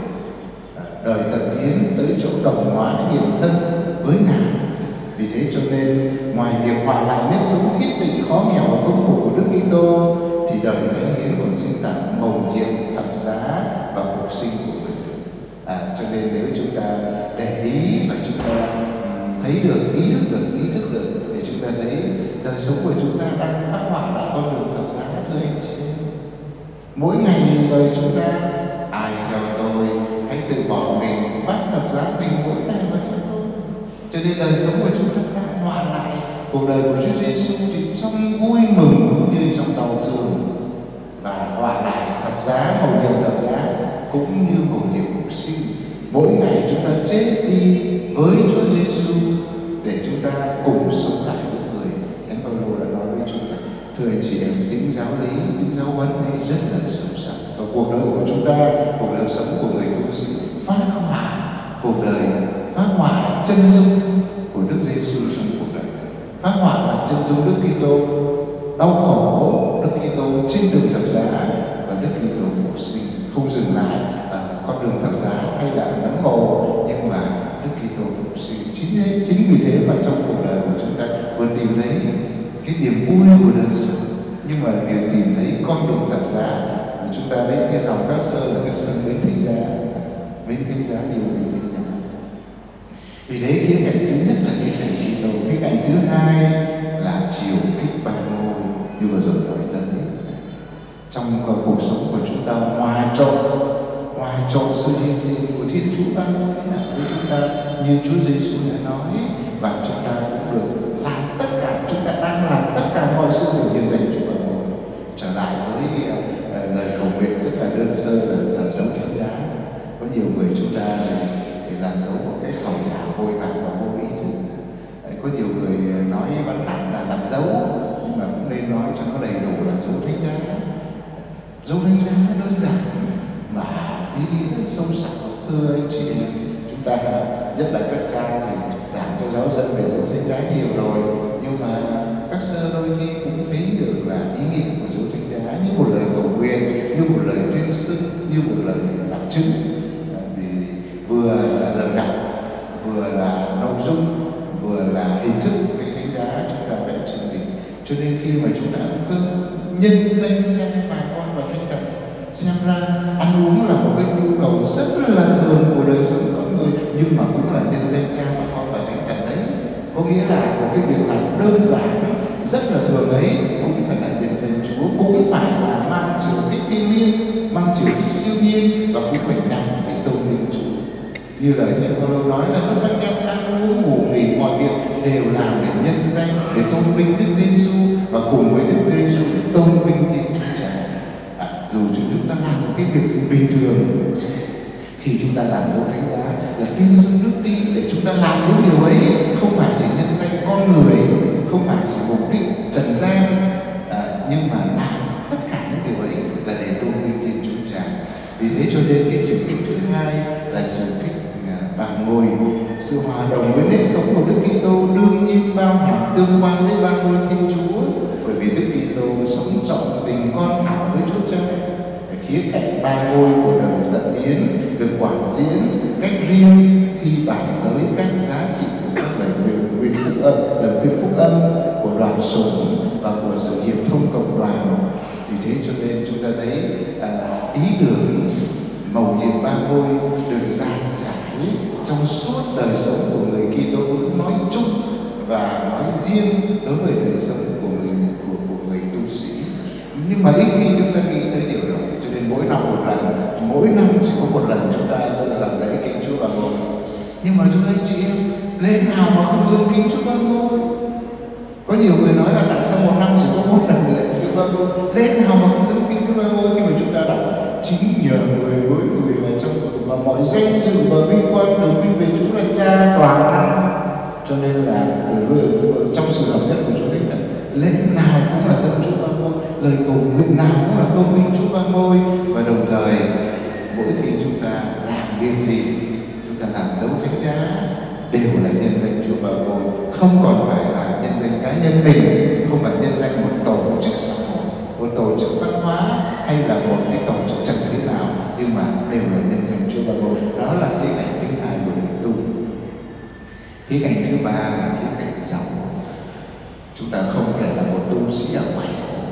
đời tận hiến tới chỗ đồng hóa hiện thân với Ngài. Vì thế cho nên ngoài việc hòa lại nếp sống thiết tịnh khó nghèo và công phục của Đức Kitô, thì đời thánh hiến còn xin tặng mầu nhiệm thập giá và phục sinh của người. À, cho nên nếu chúng ta để ý và chúng ta thấy được, ý thức được, ý thức được, thì chúng ta thấy đời sống của chúng ta đang phát họa lại con đường thập giá, thưa anh chị. Mỗi ngày đời chúng ta, ai theo tôi hãy tự bỏ mình, bắt thập giá mình mỗi ngày mà chúng tôi. Cho nên đời sống của chúng ta đang hòa lại cuộc đời của Chúa Giêsu thì trong vui mừng cũng như trong đau thương, và hòa lại thập giá, mầu nhiệm thập giá cũng như mầu nhiệm phục sinh. Mỗi ngày chúng ta chết đi với Chúa Giêsu để chúng ta cùng sống lại với người. Thánh Phaolô đã nói với chúng ta, thưa anh chị em, tính giáo lý, tính giáo huấn ấy rất là sâu sắc, và cuộc đời của chúng ta, cuộc đời sống của người tu sĩ phát họa cuộc đời, phát họa chân dung của Đức Giêsu trong cuộc đời, phát họa là chân dung Đức Kitô đau khổ, Đức Kitô trên đường thập giá, và Đức Kitô phục sinh, không dừng lại ở con đường thập giá hay là nấm mồ, nhưng mà Đức Kitô phục sinh. Chính thế, chính vì thế mà trong cuộc đời của chúng ta vừa tìm thấy cái niềm vui của đời sống, nhưng mà vừa tìm thấy con đường thập giá. Chúng ta lấy cái dòng Các Sơ là Các Sơ mến thánh giá, mến thánh giá, nhiều mến thánh giá. Vì thế khía cạnh thứ nhất là khía cạnh Kitô, khía cạnh thứ hai là chiều kích ba ngôi như vừa rồi nói tới. Trong cuộc sống của chúng ta hòa trộn, hòa trộn sự hiện diện của Thiên Chúa ba ngôi là với chúng ta như Chúa Giêsu đã nói, và chúng ta cũng được làm tất cả, chúng ta đang làm tất cả mọi sự để hiện danh Chúa ba ngôi. Trở lại với uh, lời cầu nguyện rất là đơn sơ là làm dấu thánh giá. Có nhiều người chúng ta để làm dấu một cách cầu thả, vội vàng và vô ý thức. Có nhiều người nói vắn tắt là làm dấu, nhưng mà cũng nên nói cho nó đầy đủ là dấu thánh giá. Dấu thánh giá đơn giản mà ý nghĩa sâu sắc. Thưa anh chị em, chúng ta nhất là các cha thì giảng cho giáo dân về dấu thánh giá nhiều rồi, nhưng mà các sơ đôi khi cũng thấy được là ý nghĩa của dấu thánh giá như một lời cầu nguyện, như một lời tuyên xưng, như một lời đặc trưng. Vì vừa là lời đọc, vừa là nội dung, vừa là hình thức cái thánh giá chúng ta vẽ trên mình. Cho nên khi mà chúng ta ăn cơm, nhân danh cha bà con và thánh thần, xem ra ăn uống là một cái nhu cầu rất là thường của đời sống con người, nhưng mà cũng là nhân danh cha bà con và thánh thần đấy. Có nghĩa là một cái việc làm đơn giản rất là thường ấy cũng phải là nhân danh Chúa, cũng phải là mang chiều kích thiên liêng, mang chiều kích siêu nhiên, và cũng phải nhằm để tôn vinh Chúa. Như lời Thánh Phaolô nói là lúc các em ăn uống ngủ nghỉ mọi việc đều làm để nhân danh, để tôn vinh Đức Giêsu, và cùng với Đức Giêsu tôn vinh Thiên Chúa Cha. À, dù chúng ta làm một cái việc gì bình thường, khi chúng ta làm dấu thánh giá là tuyên dương đức tin, để chúng ta làm những điều ấy không phải chỉ nhân danh con người, không phải chỉ mục đích trần gian, à, nhưng mà làm tất cả những điều ấy là để tôn vinh Thiên Chúa Cha. Vì thế cho nên cái chiều kích thứ hai là chiều kích ba ngôi, sự hòa đồng với nếp sống của Đức Kitô đương nhiên bao hàm tương quan với ba ngôi Thiên Chúa, bởi vì Đức Kitô sống trọn tình con hảo với Chúa Cha. Khía cạnh ba ngôi của đời tận hiến được quảng diễn cách riêng khi bàn tới các giá trị của các lời khuyên phúc âm, lời khuyên phúc âm của đoàn sủng và của sự hiệp thông cộng đoàn. Vì thế cho nên chúng ta thấy à, ý tưởng mầu nhiệm ba ngôi được dàn trải trong suốt đời sống của người Kitô hữu nói chung và nói riêng đối với đời sống của người của, của người tu sĩ. Nhưng mà ít khi chúng ta nghĩ tới điều đó, cho nên mỗi năm một lần, mỗi năm chỉ có một lần chúng ta sẽ làm lễ kính Chúa Ba Ngôi. Nhưng mà thưa anh chị em, lễ nào mà không dùng kính Chúa Ba Ngôi? Có nhiều người nói là tại sao một năm chỉ có một lần lễ Chúa Ba Ngôi? Lễ nào mà không dùng kính Chúa Ba Ngôi? Khi mà chúng ta đọc chính nhờ người mỗi người vào trong và mọi danh dự và vinh quang được vinh về Chúa là Cha toàn năng. Cho nên là trong sự hợp nhất của Chúa Thánh Thần, lễ nào cũng là dẫn Chúa Ba Ngôi, lời cầu nguyện nào cũng là tôn vinh Chúa Ba Ngôi, và đồng thời mỗi khi chúng ta làm việc gì, chúng ta làm dấu thánh giá đều là nhân danh Chúa Ba Ngôi, không còn phải là nhân danh cá nhân mình, không phải nhân danh một tổ chức xã hội, một tổ chức văn hóa hay là một cái tổ chức chẳng thế nào, nhưng mà đều là nhân danh Chúa Ba Ngôi. Đó là khía cạnh thứ hai của người tu. Khía cạnh thứ ba là khía cạnh giàu. Chúng ta không thể là một tu sĩ ở ngoài xã hội.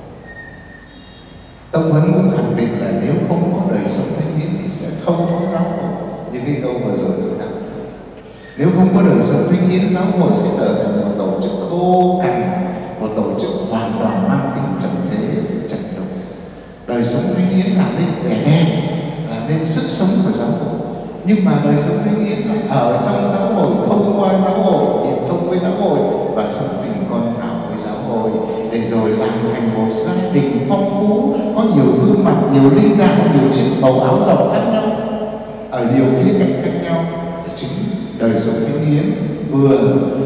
Tông Huấn cũng khẳng định là nếu không có đời sống thánh hiến thì sẽ không có giáo hội. Như cái câu vừa rồi tôi đọc, nếu không có đời sống thánh hiến, giáo hội sẽ trở thành một tổ chức khô cằn, một tổ chức hoàn toàn mang tính trần thế, trần tục. Đời sống thánh hiến làm nên vẻ đẹp, làm nên sức sống của giáo hội. Nhưng mà đời sống thánh hiến là ở trong giáo hội, thông qua giáo hội, hiệp thông với giáo hội và sống tình con hảo với giáo hội, để rồi làm thành một gia đình phong phú, có nhiều gương mặt, nhiều linh đạo, nhiều chiếc màu áo rộng khác nhau, ở nhiều khía cạnh khác nhau. Chính đời sống thánh hiến vừa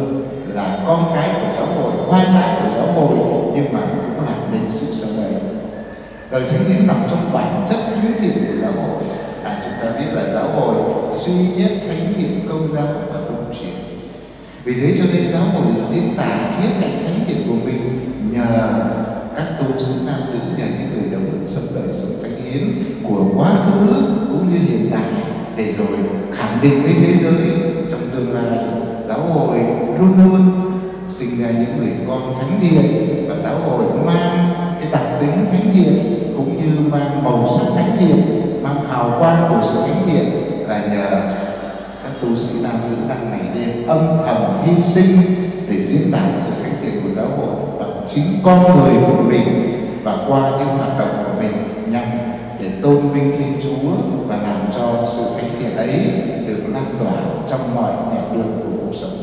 là con cái của giáo hội, hoa trái của giáo hội, nhưng mà cũng làm nên sức sống ấy. Đời thánh hiến nằm trong bản chất thánh thiện của giáo hội. À, chúng ta biết là giáo hội duy nhất thánh thiện công giáo và công truyền. Vì thế cho nên giáo hội diễn tả khía cạnh thánh thiện của mình nhờ các tu sĩ nam nữ, nhờ những người đồng hành sống đời sống thánh hiến của quá khứ cũng như hiện tại, để rồi khẳng định với thế giới trong tương lai giáo hội luôn luôn sinh ra những người con thánh thiện, và giáo hội mang cái đặc tính thánh thiện cũng như mang màu sắc thánh thiện, mang hào quang của sự thánh thiện là nhờ các tu sĩ nam nữ đang ngày đêm âm thầm hy sinh để diễn tả sự thánh thiện của giáo hội bằng chính con người của mình và qua những hoạt động của mình, nhằm để tôn vinh Thiên Chúa và làm cho sự thánh thiện ấy được lan tỏa trong mọi nẻo đường của cuộc sống.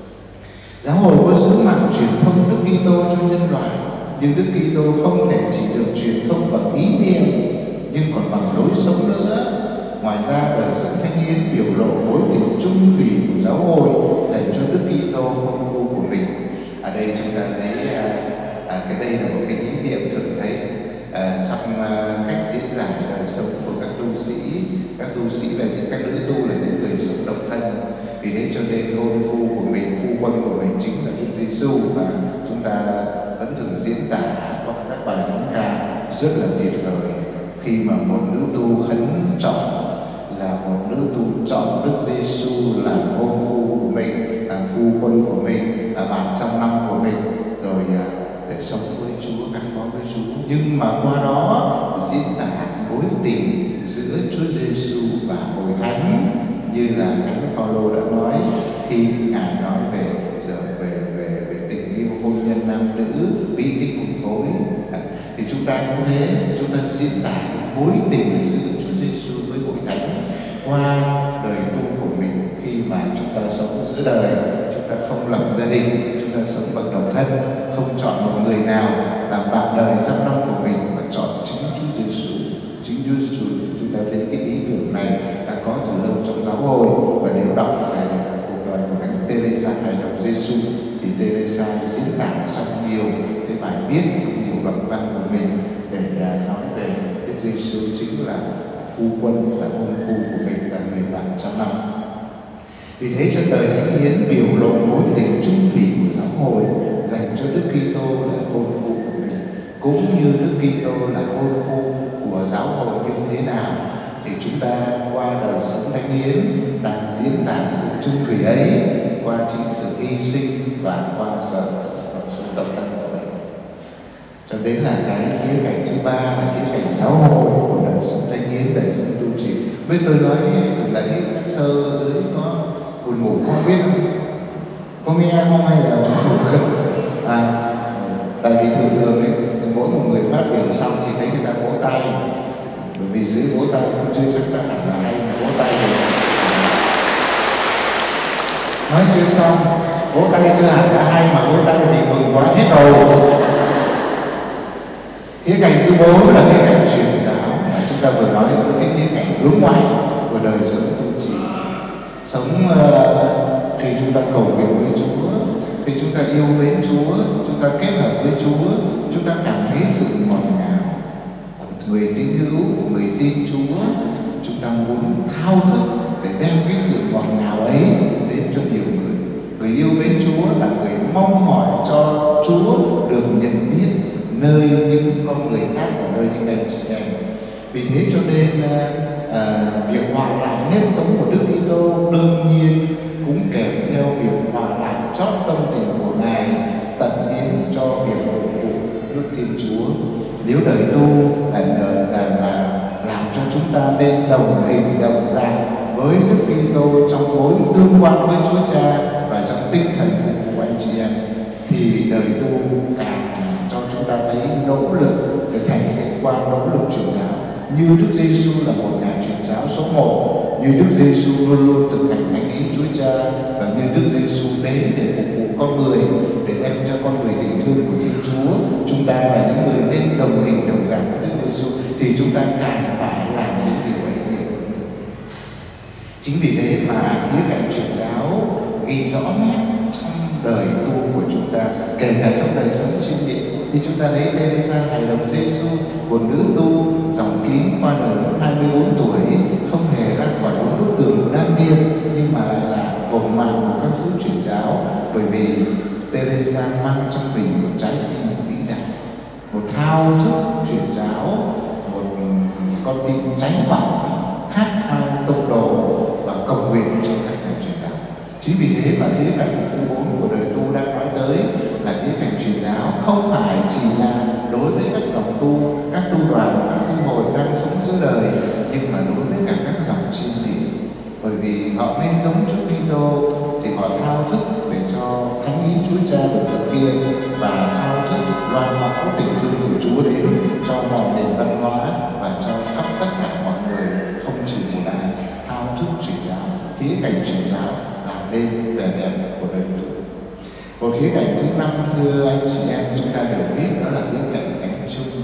Giáo hội có sứ mạng truyền thông Đức Kitô cho nhân loại, nhưng Đức Kitô không thể chỉ được truyền thông bằng ý niệm, nhưng còn bằng lối sống nữa. Ngoài ra, đời sống thánh hiến biểu lộ mối tình trung thủy của giáo hội dành cho Đức Kitô công phu của mình. Ở đây chúng ta thấy à, à, cái đây là một cái ý niệm thường thấy à, trong à, cách diễn giải đời sống của các tu sĩ. Các tu sĩ là những các nữ tu là những người sống độc thân. Vì thế cho nên hôn phu của mình, phu quân của mình chính là Đức Giêsu, và chúng ta vẫn thường diễn tả qua các bài thánh ca rất là tuyệt vời khi mà một nữ tu khấn trọng là một nữ tu chọn Đức Giêsu làm hôn phu của mình, làm phu quân của mình, là bạn trong năm của mình, rồi để sống với Chúa, gắn bó với Chúa. Nhưng mà qua đó diễn tả mối tình giữa Chúa Giêsu và Hội Thánh, như là Thánh Phaolô đã nói khi ngài nói về giờ về về về tình yêu hôn nhân nam nữ, bí tích hôn phối. Thì chúng ta cũng thế, chúng ta diễn tả mối tình giữa Chúa Giêsu với Hội Thánh qua đời tu của mình. Khi mà chúng ta sống giữa đời, chúng ta không lập gia đình, chúng ta sống bằng độc thân, không chọn một người nào làm bạn đời trăm năm của mình, mà chọn chính Chúa Giêsu. Chính Chúa Giêsu, chúng ta thấy cái ý tưởng này đã có từ lâu trong giáo hội. Và nếu đọc về cuộc đời của Thánh Teresa hay đọc Giêsu thì Teresa diễn tả trong nhiều cái bài viết, trong nhiều đoạn văn của mình để nói về Đức Giêsu chính là phu quân, là hôn phu của mình, là người bạn trăm năm. Vì thế cho đời Thánh Hiến biểu lộ mối tình trung thủy của giáo hội dành cho Đức Kitô là hôn phu của mình, cũng như Đức Kitô là hôn phu của giáo hội như thế nào, thì chúng ta qua đời sống Thánh Hiến đang diễn tả sự trung thủy ấy qua chính sự hy sinh và qua sự sự độc thân của mình. Cho đến là cái khía cạnh thứ ba là khía cạnh giáo hội của đời sống Thánh Hiến, đời sống tu trì. Với tôi nói từ nãy các sơ dưới có buồn ngủ không biết không? Có nghe không hay là không? À, tại vì thường thường ấy, mỗi một người phát biểu xong thì thấy người ta vỗ tay, bởi vì dưới vỗ tay cũng chưa chắc đã hẳn là hay, mà vỗ tay rồi nói chưa xong, vỗ tay chưa hẳn đã hay, mà vỗ tay thì mừng quá hết rồi. Khía cạnh thứ bốn là khía cạnh truyền giáo mà chúng ta vừa nói, cái khía cạnh hướng ngoại của đời sống tu trì. Sống uh, khi chúng ta cầu nguyện với Chúa, khi chúng ta yêu mến Chúa, chúng ta kết hợp với Chúa, chúng ta cảm thấy sự ngọt ngào của người tín hữu, của người tin Chúa. Chúng ta muốn thao thức để đem cái sự ngọt ngào ấy đến cho nhiều người. Người yêu mến Chúa là người mong mỏi cho Chúa được nhận biết nơi những con người khác và nơi những anh chị em. Vì thế cho nên uh, việc hòa lại nếp sống của Đức Kitô đương nhiên cũng kèm theo việc hòa lại chót tâm tình của Ngài tận hiến cho việc phục vụ Đức Thiên Chúa. Nếu đời tu là, là, là làm cho chúng ta nên đồng hình đồng dạng với Đức Kitô trong mối tương quan với Chúa Cha và trong tinh thần phục vụ anh chị em, thì đời tu càng cho chúng ta thấy nỗ lực để thành hiện qua nỗ lực truyền giáo. Như Đức Giêsu là một nhà truyền giáo số một, như Đức Giêsu luôn luôn thực hành thánh ý Chúa Cha, và như Đức Giêsu đến để phục vụ con người, để đem cho con người tình thương của Thiên Chúa. Chúng ta là những người nên đồng hình đồng dạng với Đức Giêsu, thì chúng ta càng phải làm những điều ấy nhiều hơn nữa. Chính vì thế mà khía cạnh truyền giáo ghi rõ nét trong đời tu của chúng ta, kể cả trong đời sống chuyên nghiệp. Khi chúng ta thấy Teresa hài đồng Giêsu, một nữ tu dòng kín qua đời lúc hai mươi bốn tuổi, không hề ra khỏi bốn bức tường của đan viên, nhưng mà lại là hồn mạng của các sứ truyền giáo, bởi vì Teresa mang trong mình một trái tim vĩ đại, một thao thức truyền giáo, một con tim cháy bỏng, khát khao tốc độ và cầu nguyện cho các thầy truyền giáo. Chính vì thế mà khía cạnh thứ bốn của đời tu đang nói tới là khía cạnh truyền giáo không phải chỉ là đối với các dòng tu, các tu đoàn, các tu hội đang sống giữa đời, nhưng mà đối với cả các dòng chiêm niệm. Bởi vì họ nên giống Chúa Kitô thì họ thao thức để cho thánh ý Chúa Cha được thực hiện, và thao thức loan báo tình thương của Chúa đến cho mọi nền văn hóa và cho khắp tất cả mọi người, không chỉ một ai. Thao thức truyền giáo, khía cạnh truyền giáo làm nên vẻ đẹp của đời tu. Một khía cạnh thứ năm, thưa anh chị em, chúng ta đều biết đó là khía cạnh cánh chung.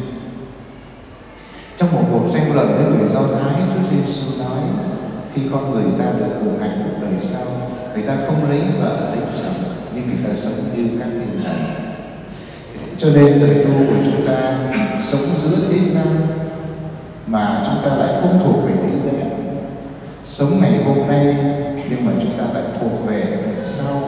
Trong một cuộc tranh luận với người Do Thái, Chúa Giêsu nói khi con người ta được hưởng hạnh phúc đời sau, người ta không lấy vợ lấy chồng, nhưng người ta sống như các thiên thần. Cho nên đời tu của chúng ta sống giữa thế gian mà chúng ta lại không thuộc về thế gian, sống ngày hôm nay nhưng mà chúng ta lại thuộc về ngày sau,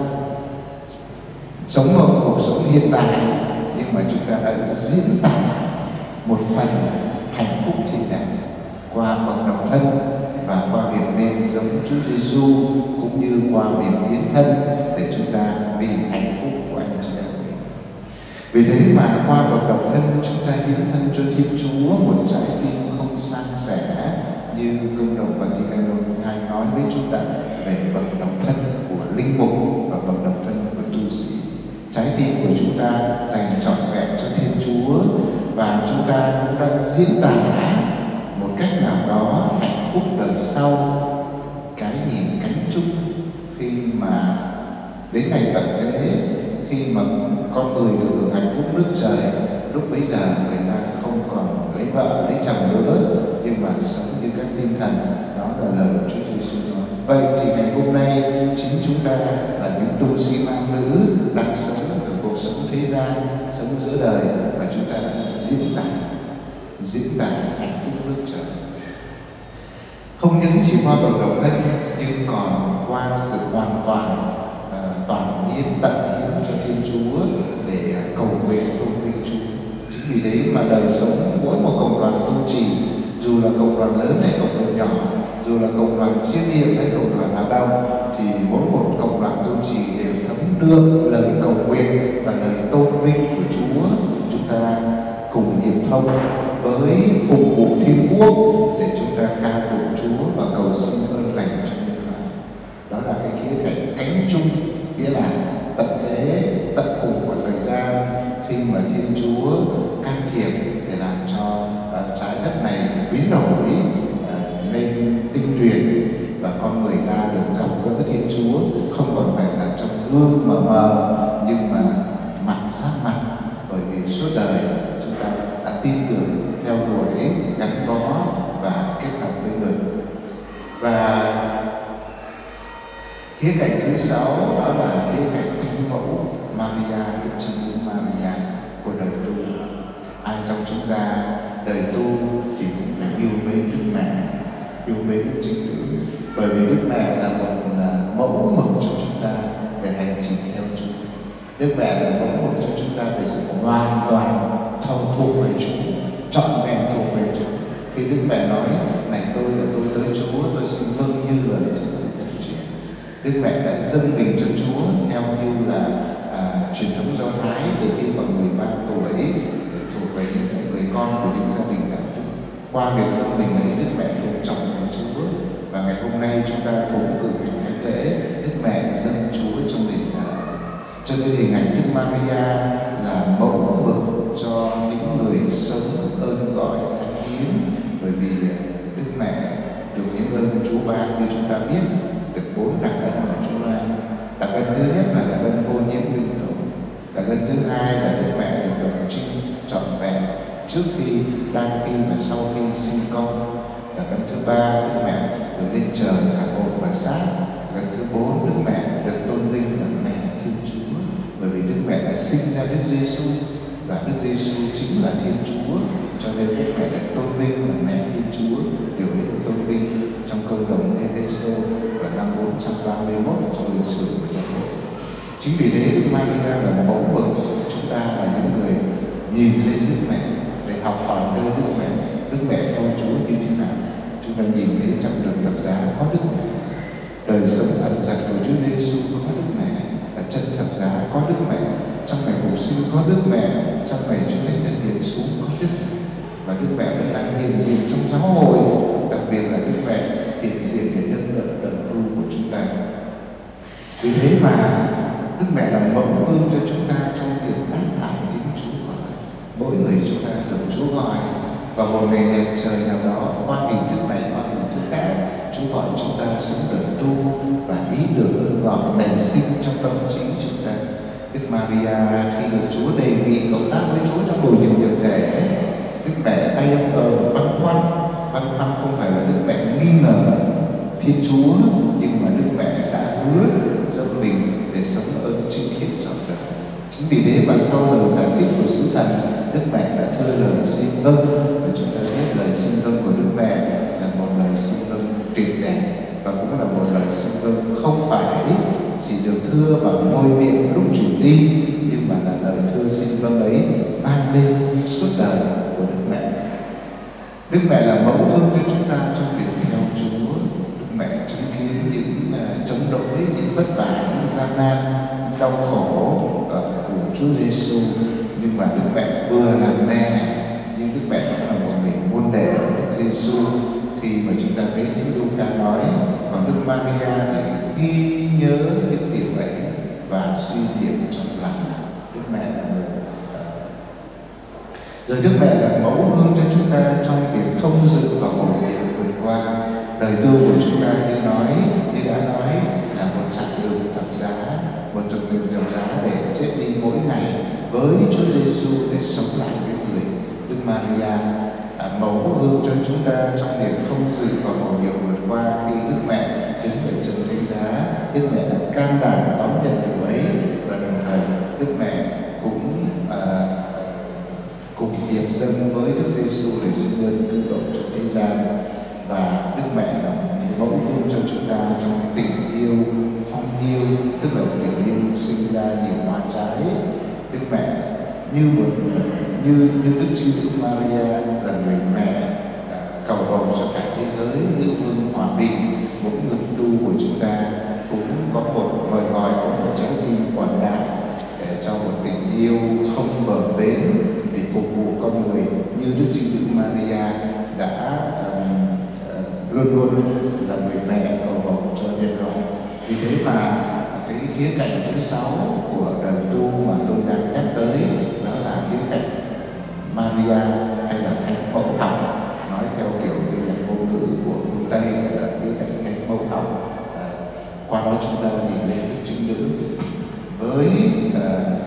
sống một cuộc sống hiện tại nhưng mà chúng ta đã diễn tả một phần hạnh phúc thiên đàng qua bậc độc thân và qua việc nên giống Chúa Giêsu, cũng như qua việc hiến thân để chúng ta vì hạnh phúc của anh chị em mình. Vì thế mà qua bậc độc thân chúng ta hiến thân cho Thiên Chúa một trái tim không san sẻ, như Công đồng Vatican hai nói với chúng ta về bậc độc thân của linh mục và bậc độc thân của tu sĩ. Trái tim của chúng ta dành trọn vẹn cho Thiên Chúa, và chúng ta cũng đã diễn tả một cách nào đó hạnh phúc đời sau, cái nhìn cánh chung khi mà đến ngày tận thế, khi mà con người được hưởng hạnh phúc nước trời. Lúc bấy giờ người ta không còn lấy vợ lấy chồng nữa, nhưng mà sống như các thiên thần. Đó là lời Chúa Giêsu nói. Vậy thì ngày hôm nay chính chúng ta là những tu sĩ nam nữ đang sống ở cuộc sống thế gian, sống giữa đời, và chúng ta đã diễn tả diễn tả hạnh phúc nước trời. không những chỉ qua cộng đồng thân nhưng còn qua sự hoàn toàn uh, toàn hiến tận hiến cho Thiên Chúa để uh, cầu nguyện tôn vinh Chúa. Chính vì thế mà đời sống mỗi một cộng đoàn tu trì, dù là cộng đoàn lớn hay cộng đoàn nhỏ, dù là cộng đoàn chiêm nghiệm hay cộng đoàn Hà Đông, thì mỗi một cộng đoàn tu trì đều thấm đượm lời cầu nguyện và lời tôn vinh của Chúa. Chúng ta cùng hiệp thông với phục vụ Thiên Quốc để chúng ta ca tụng Chúa và cầu xin ơn lành cho nhân loại. Đó là cái khía cạnh cánh chung, nghĩa là tận thế tận cùng của thời gian, khi mà Thiên Chúa can thiệp để làm cho uh, trái đất này biến đổi uh, nên tinh tuyền và con người ta được gặp gỡ Thiên Chúa, không còn phải là trong gương mờ mờ nhưng mà mặt sát mặt, bởi vì suốt đời chúng ta đã tin tưởng theo đuổi gắn bó và kết hợp với người. Và khía cạnh thứ sáu đó là khía cạnh thánh mẫu Maria, Đức Trinh Nữ Maria của đời tu. Ai trong chúng ta đời tu thì cũng phải yêu mến Đức Mẹ, yêu mến Đức Trinh Nữ, bởi vì Đức Mẹ là một là mẫu mực cho chúng ta về hành trình theo Chúa. Đức Mẹ là mẫu mực cho chúng ta về sự hoàn toàn thông thuộc về Chúa, trọn vẹn thuộc về Chúa. Khi Đức Mẹ nói này tôi là tôi tới Chúa, tôi xin vâng như ở trên sự thật chuyện. Đức Mẹ đã dâng mình cho Chúa theo như là à, truyền thống Do Thái từ khi còn mười ba tuổi, thuộc về những người con của những gia đình đạo đức. Qua việc dâng mình ấy, Đức Mẹ phục trọng của Chúa, và ngày hôm nay chúng ta cũng cử hành thánh lễ Đức Mẹ dâng Chúa trong đền thờ. Cho nên hình ảnh Đức Maria là mẫu mực cho những người sống ơn gọi thánh hiến, bởi vì Đức Mẹ được những ơn Chúa ban như chúng ta biết, được bốn đặc ân của Chúa ban. Đặc ân thứ nhất là đặc ân vô nhiễm linh động, đặc ân thứ hai là Đức Mẹ được đồng trinh trọn vẹn trước khi, đang khi và sau khi sinh con. Đặc ân thứ ba, Đức Mẹ được lên trời cả hồn và xác. Đặc ân thứ bốn, Đức Mẹ được tôn vinh là Mẹ Thiên Chúa, bởi vì Đức Mẹ đã sinh ra Đức Giêsu và Đức Giêsu chính là Thiên Chúa, cho nên Đức Mẹ được tôn vinh là Mẹ Thiên Chúa, điều ấy được tôn vinh trong câu đồng Ê-phê-sô và năm bốn trăm ba mươi mốt trong lịch sử của giáo hội. Chính vì thế Đức Maria là mẫu mực, chúng ta là những người nhìn lên Đức Mẹ để học hỏi nơi Đức Mẹ. Đức Mẹ theo Chúa như thế nào? Chúng ta nhìn thấy trong đường thập giá có Đức Mẹ, đời sống ẩn dật của Chúa Giêsu có Đức Mẹ, ở chân thập giá có Đức Mẹ, trong ngày phục sinh có Đức Mẹ, trong ngày Chúa Thánh Thần hiện xuống có Đức Mẹ. Và Đức Mẹ vẫn đang hiện diện trong giáo hội, đặc biệt là Đức Mẹ hiện diện để nâng đỡ đời tu của chúng ta. Vì thế mà Đức Mẹ là mẫu gương cho chúng ta trong việc đáp lại tiếng Chúa gọi. Mỗi người chúng ta được Chúa gọi vào một ngày đẹp trời nào đó, qua hình thức này, qua hình thức khác, Chúa gọi chúng ta sống đời tu, và ý tưởng ơn gọi nảy sinh trong tâm trí chúng ta. Đức Maria khi được Chúa đề nghị cộng tác với Chúa trong bồi nhiều nhập thể, Đức Mẹ tay ông cờ băn khoăn, băn khoăn không phải là Đức Mẹ nghi ngờ Thiên Chúa, nhưng mà Đức Mẹ đã hứa dâng mình để sống ơn trinh khiết trọn đời. Chính vì thế mà sau lời giải thích của sứ thần, Đức Mẹ đã thưa lời xin vâng, và chúng ta biết lời xin vâng của Đức Mẹ là một lời xin vâng tuyệt đẹp, và cũng là một lời xin vâng không phải chỉ được thưa bằng môi miệng lúc chủ đi, nhưng mà là lời thưa xin vâng ấy ban lên suốt đời của Đức Mẹ. Đức Mẹ là mẫu gương cho chúng ta trong việc theo Chúa. Đức Mẹ chứng kiến những uh, chống đối, những vất vả, những gian nan, những đau khổ uh, của Chúa Giêsu, nhưng mà Đức Mẹ vừa là mẹ, nhưng Đức Mẹ cũng là một người muôn đệ của Đức Giêsu. Khi mà chúng ta thấy Thánh Luca nói, còn Đức Maria thì ghi nhớ những điều ấy và suy điểm trong lòng. Đức Mẹ là người rồi Đức Mẹ là mẫu gương cho chúng ta trong việc thông dự và ổn định vượt qua đời tu của chúng ta, như nói như đã nói là một chặng đường thập giá, một chặng đường thập giá để chết đi mỗi ngày với Chúa Giêsu để sống lại với người. Đức Maria là mẫu gương cho chúng ta trong việc thông dự và ổn định vượt qua. Khi Đức Mẹ đứng ở chân thánh giá, Đức Mẹ đã can đảm đón nhận điều ấy, và đồng thời Đức Mẹ cũng uh, cùng hiệp dâng với Đức Giêsu để xin ơn cứu độ cho thế gian. và Đức Mẹ là mẫu gương cho chúng ta trong tình yêu phong yêu, tức là tình yêu sinh ra nhiều hoa trái. Đức Mẹ như một như như Đức Trinh Nữ Maria là người mẹ cầu bầu cho cả thế giới, nữ vương hòa bình. Mỗi người tu của chúng ta cũng có một mời gọi, có một trái tim quảng đại để cho một tình yêu không bờ bến để phục vụ con người như Đức Trinh Nữ Maria đã um, uh, luôn luôn là người mẹ cầu bầu cho nhân loại. Vì thế mà cái khía cạnh thứ sáu của đời tu mà tôi đang nhắc tới đó là khía cạnh Maria hay là Thánh Mẫu học, nói theo kiểu như là ngôn ngữ của phương Tây là khía cạnh Thánh Mẫu học. À, qua đó chúng ta nhìn lên Đức Trinh Nữ với uh,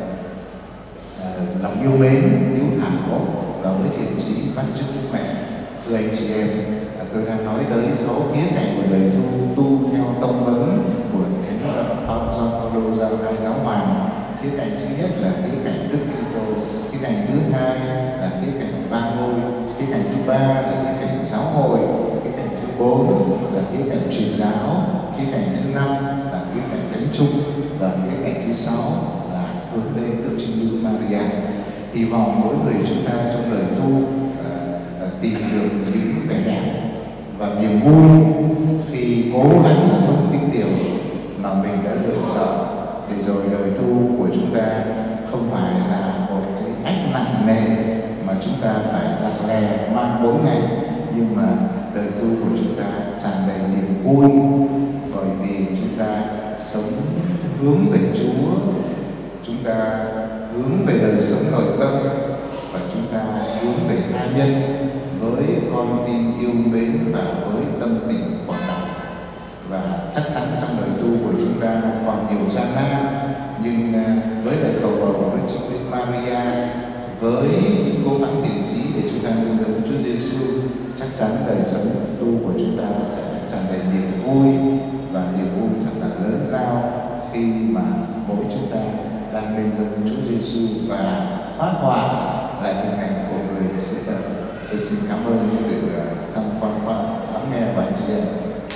uh, lòng yêu mến, hiếu thảo và với thiện chí bắt chước Đức Mẹ. Thưa anh chị em, uh, tôi đang nói tới sáu khía cạnh của đời tu tu theo tông vấn của Thánh Gioan Phaolô giao hai giáo hoàng. Khía cạnh thứ nhất là khía cạnh Đức Kitô, khía cạnh thứ hai là khía cạnh ba ngôi, khía cạnh thứ ba là khía cạnh giáo hội, khía cạnh thứ bốn là khía cạnh truyền giáo, khía cạnh thứ năm là khía cạnh thánh chung, và khía cạnh thứ sáu là hướng lên Đức Trinh Nữ Maria. Hy vọng mỗi người chúng ta trong đời tu uh, uh, tìm được những vẻ đẹp và niềm vui khi cố gắng sống những điều mà mình đã lựa chọn, để rồi đời tu của chúng ta không phải là một cái ách nặng nề mà chúng ta phải lặng lè mang mỗi ngày, nhưng mà đời tu của chúng ta tràn đầy niềm vui, bởi vì chúng ta sống hướng về Chúa, chúng ta hướng về đời sống nội tâm, và chúng ta hướng về tha nhân với con tim yêu mến và với tâm tình quảng đại. Và chắc chắn trong đời tu của chúng ta còn nhiều gian nan, nhưng với lời cầu bầu của Đức Trinh Nữ Maria, với những cố gắng thiện chí để chúng ta nhân giống Chúa Giêsu, chắc chắn đời sống tu của chúng ta sẽ tràn đầy niềm vui, và niềm vui thật là lớn lao khi mà mỗi chúng ta đang nhân giống Chúa Giêsu và phát họa lại hình ảnh của người sự đời. Tôi xin cảm ơn sự tham quan quan lắng nghe của anh chị em.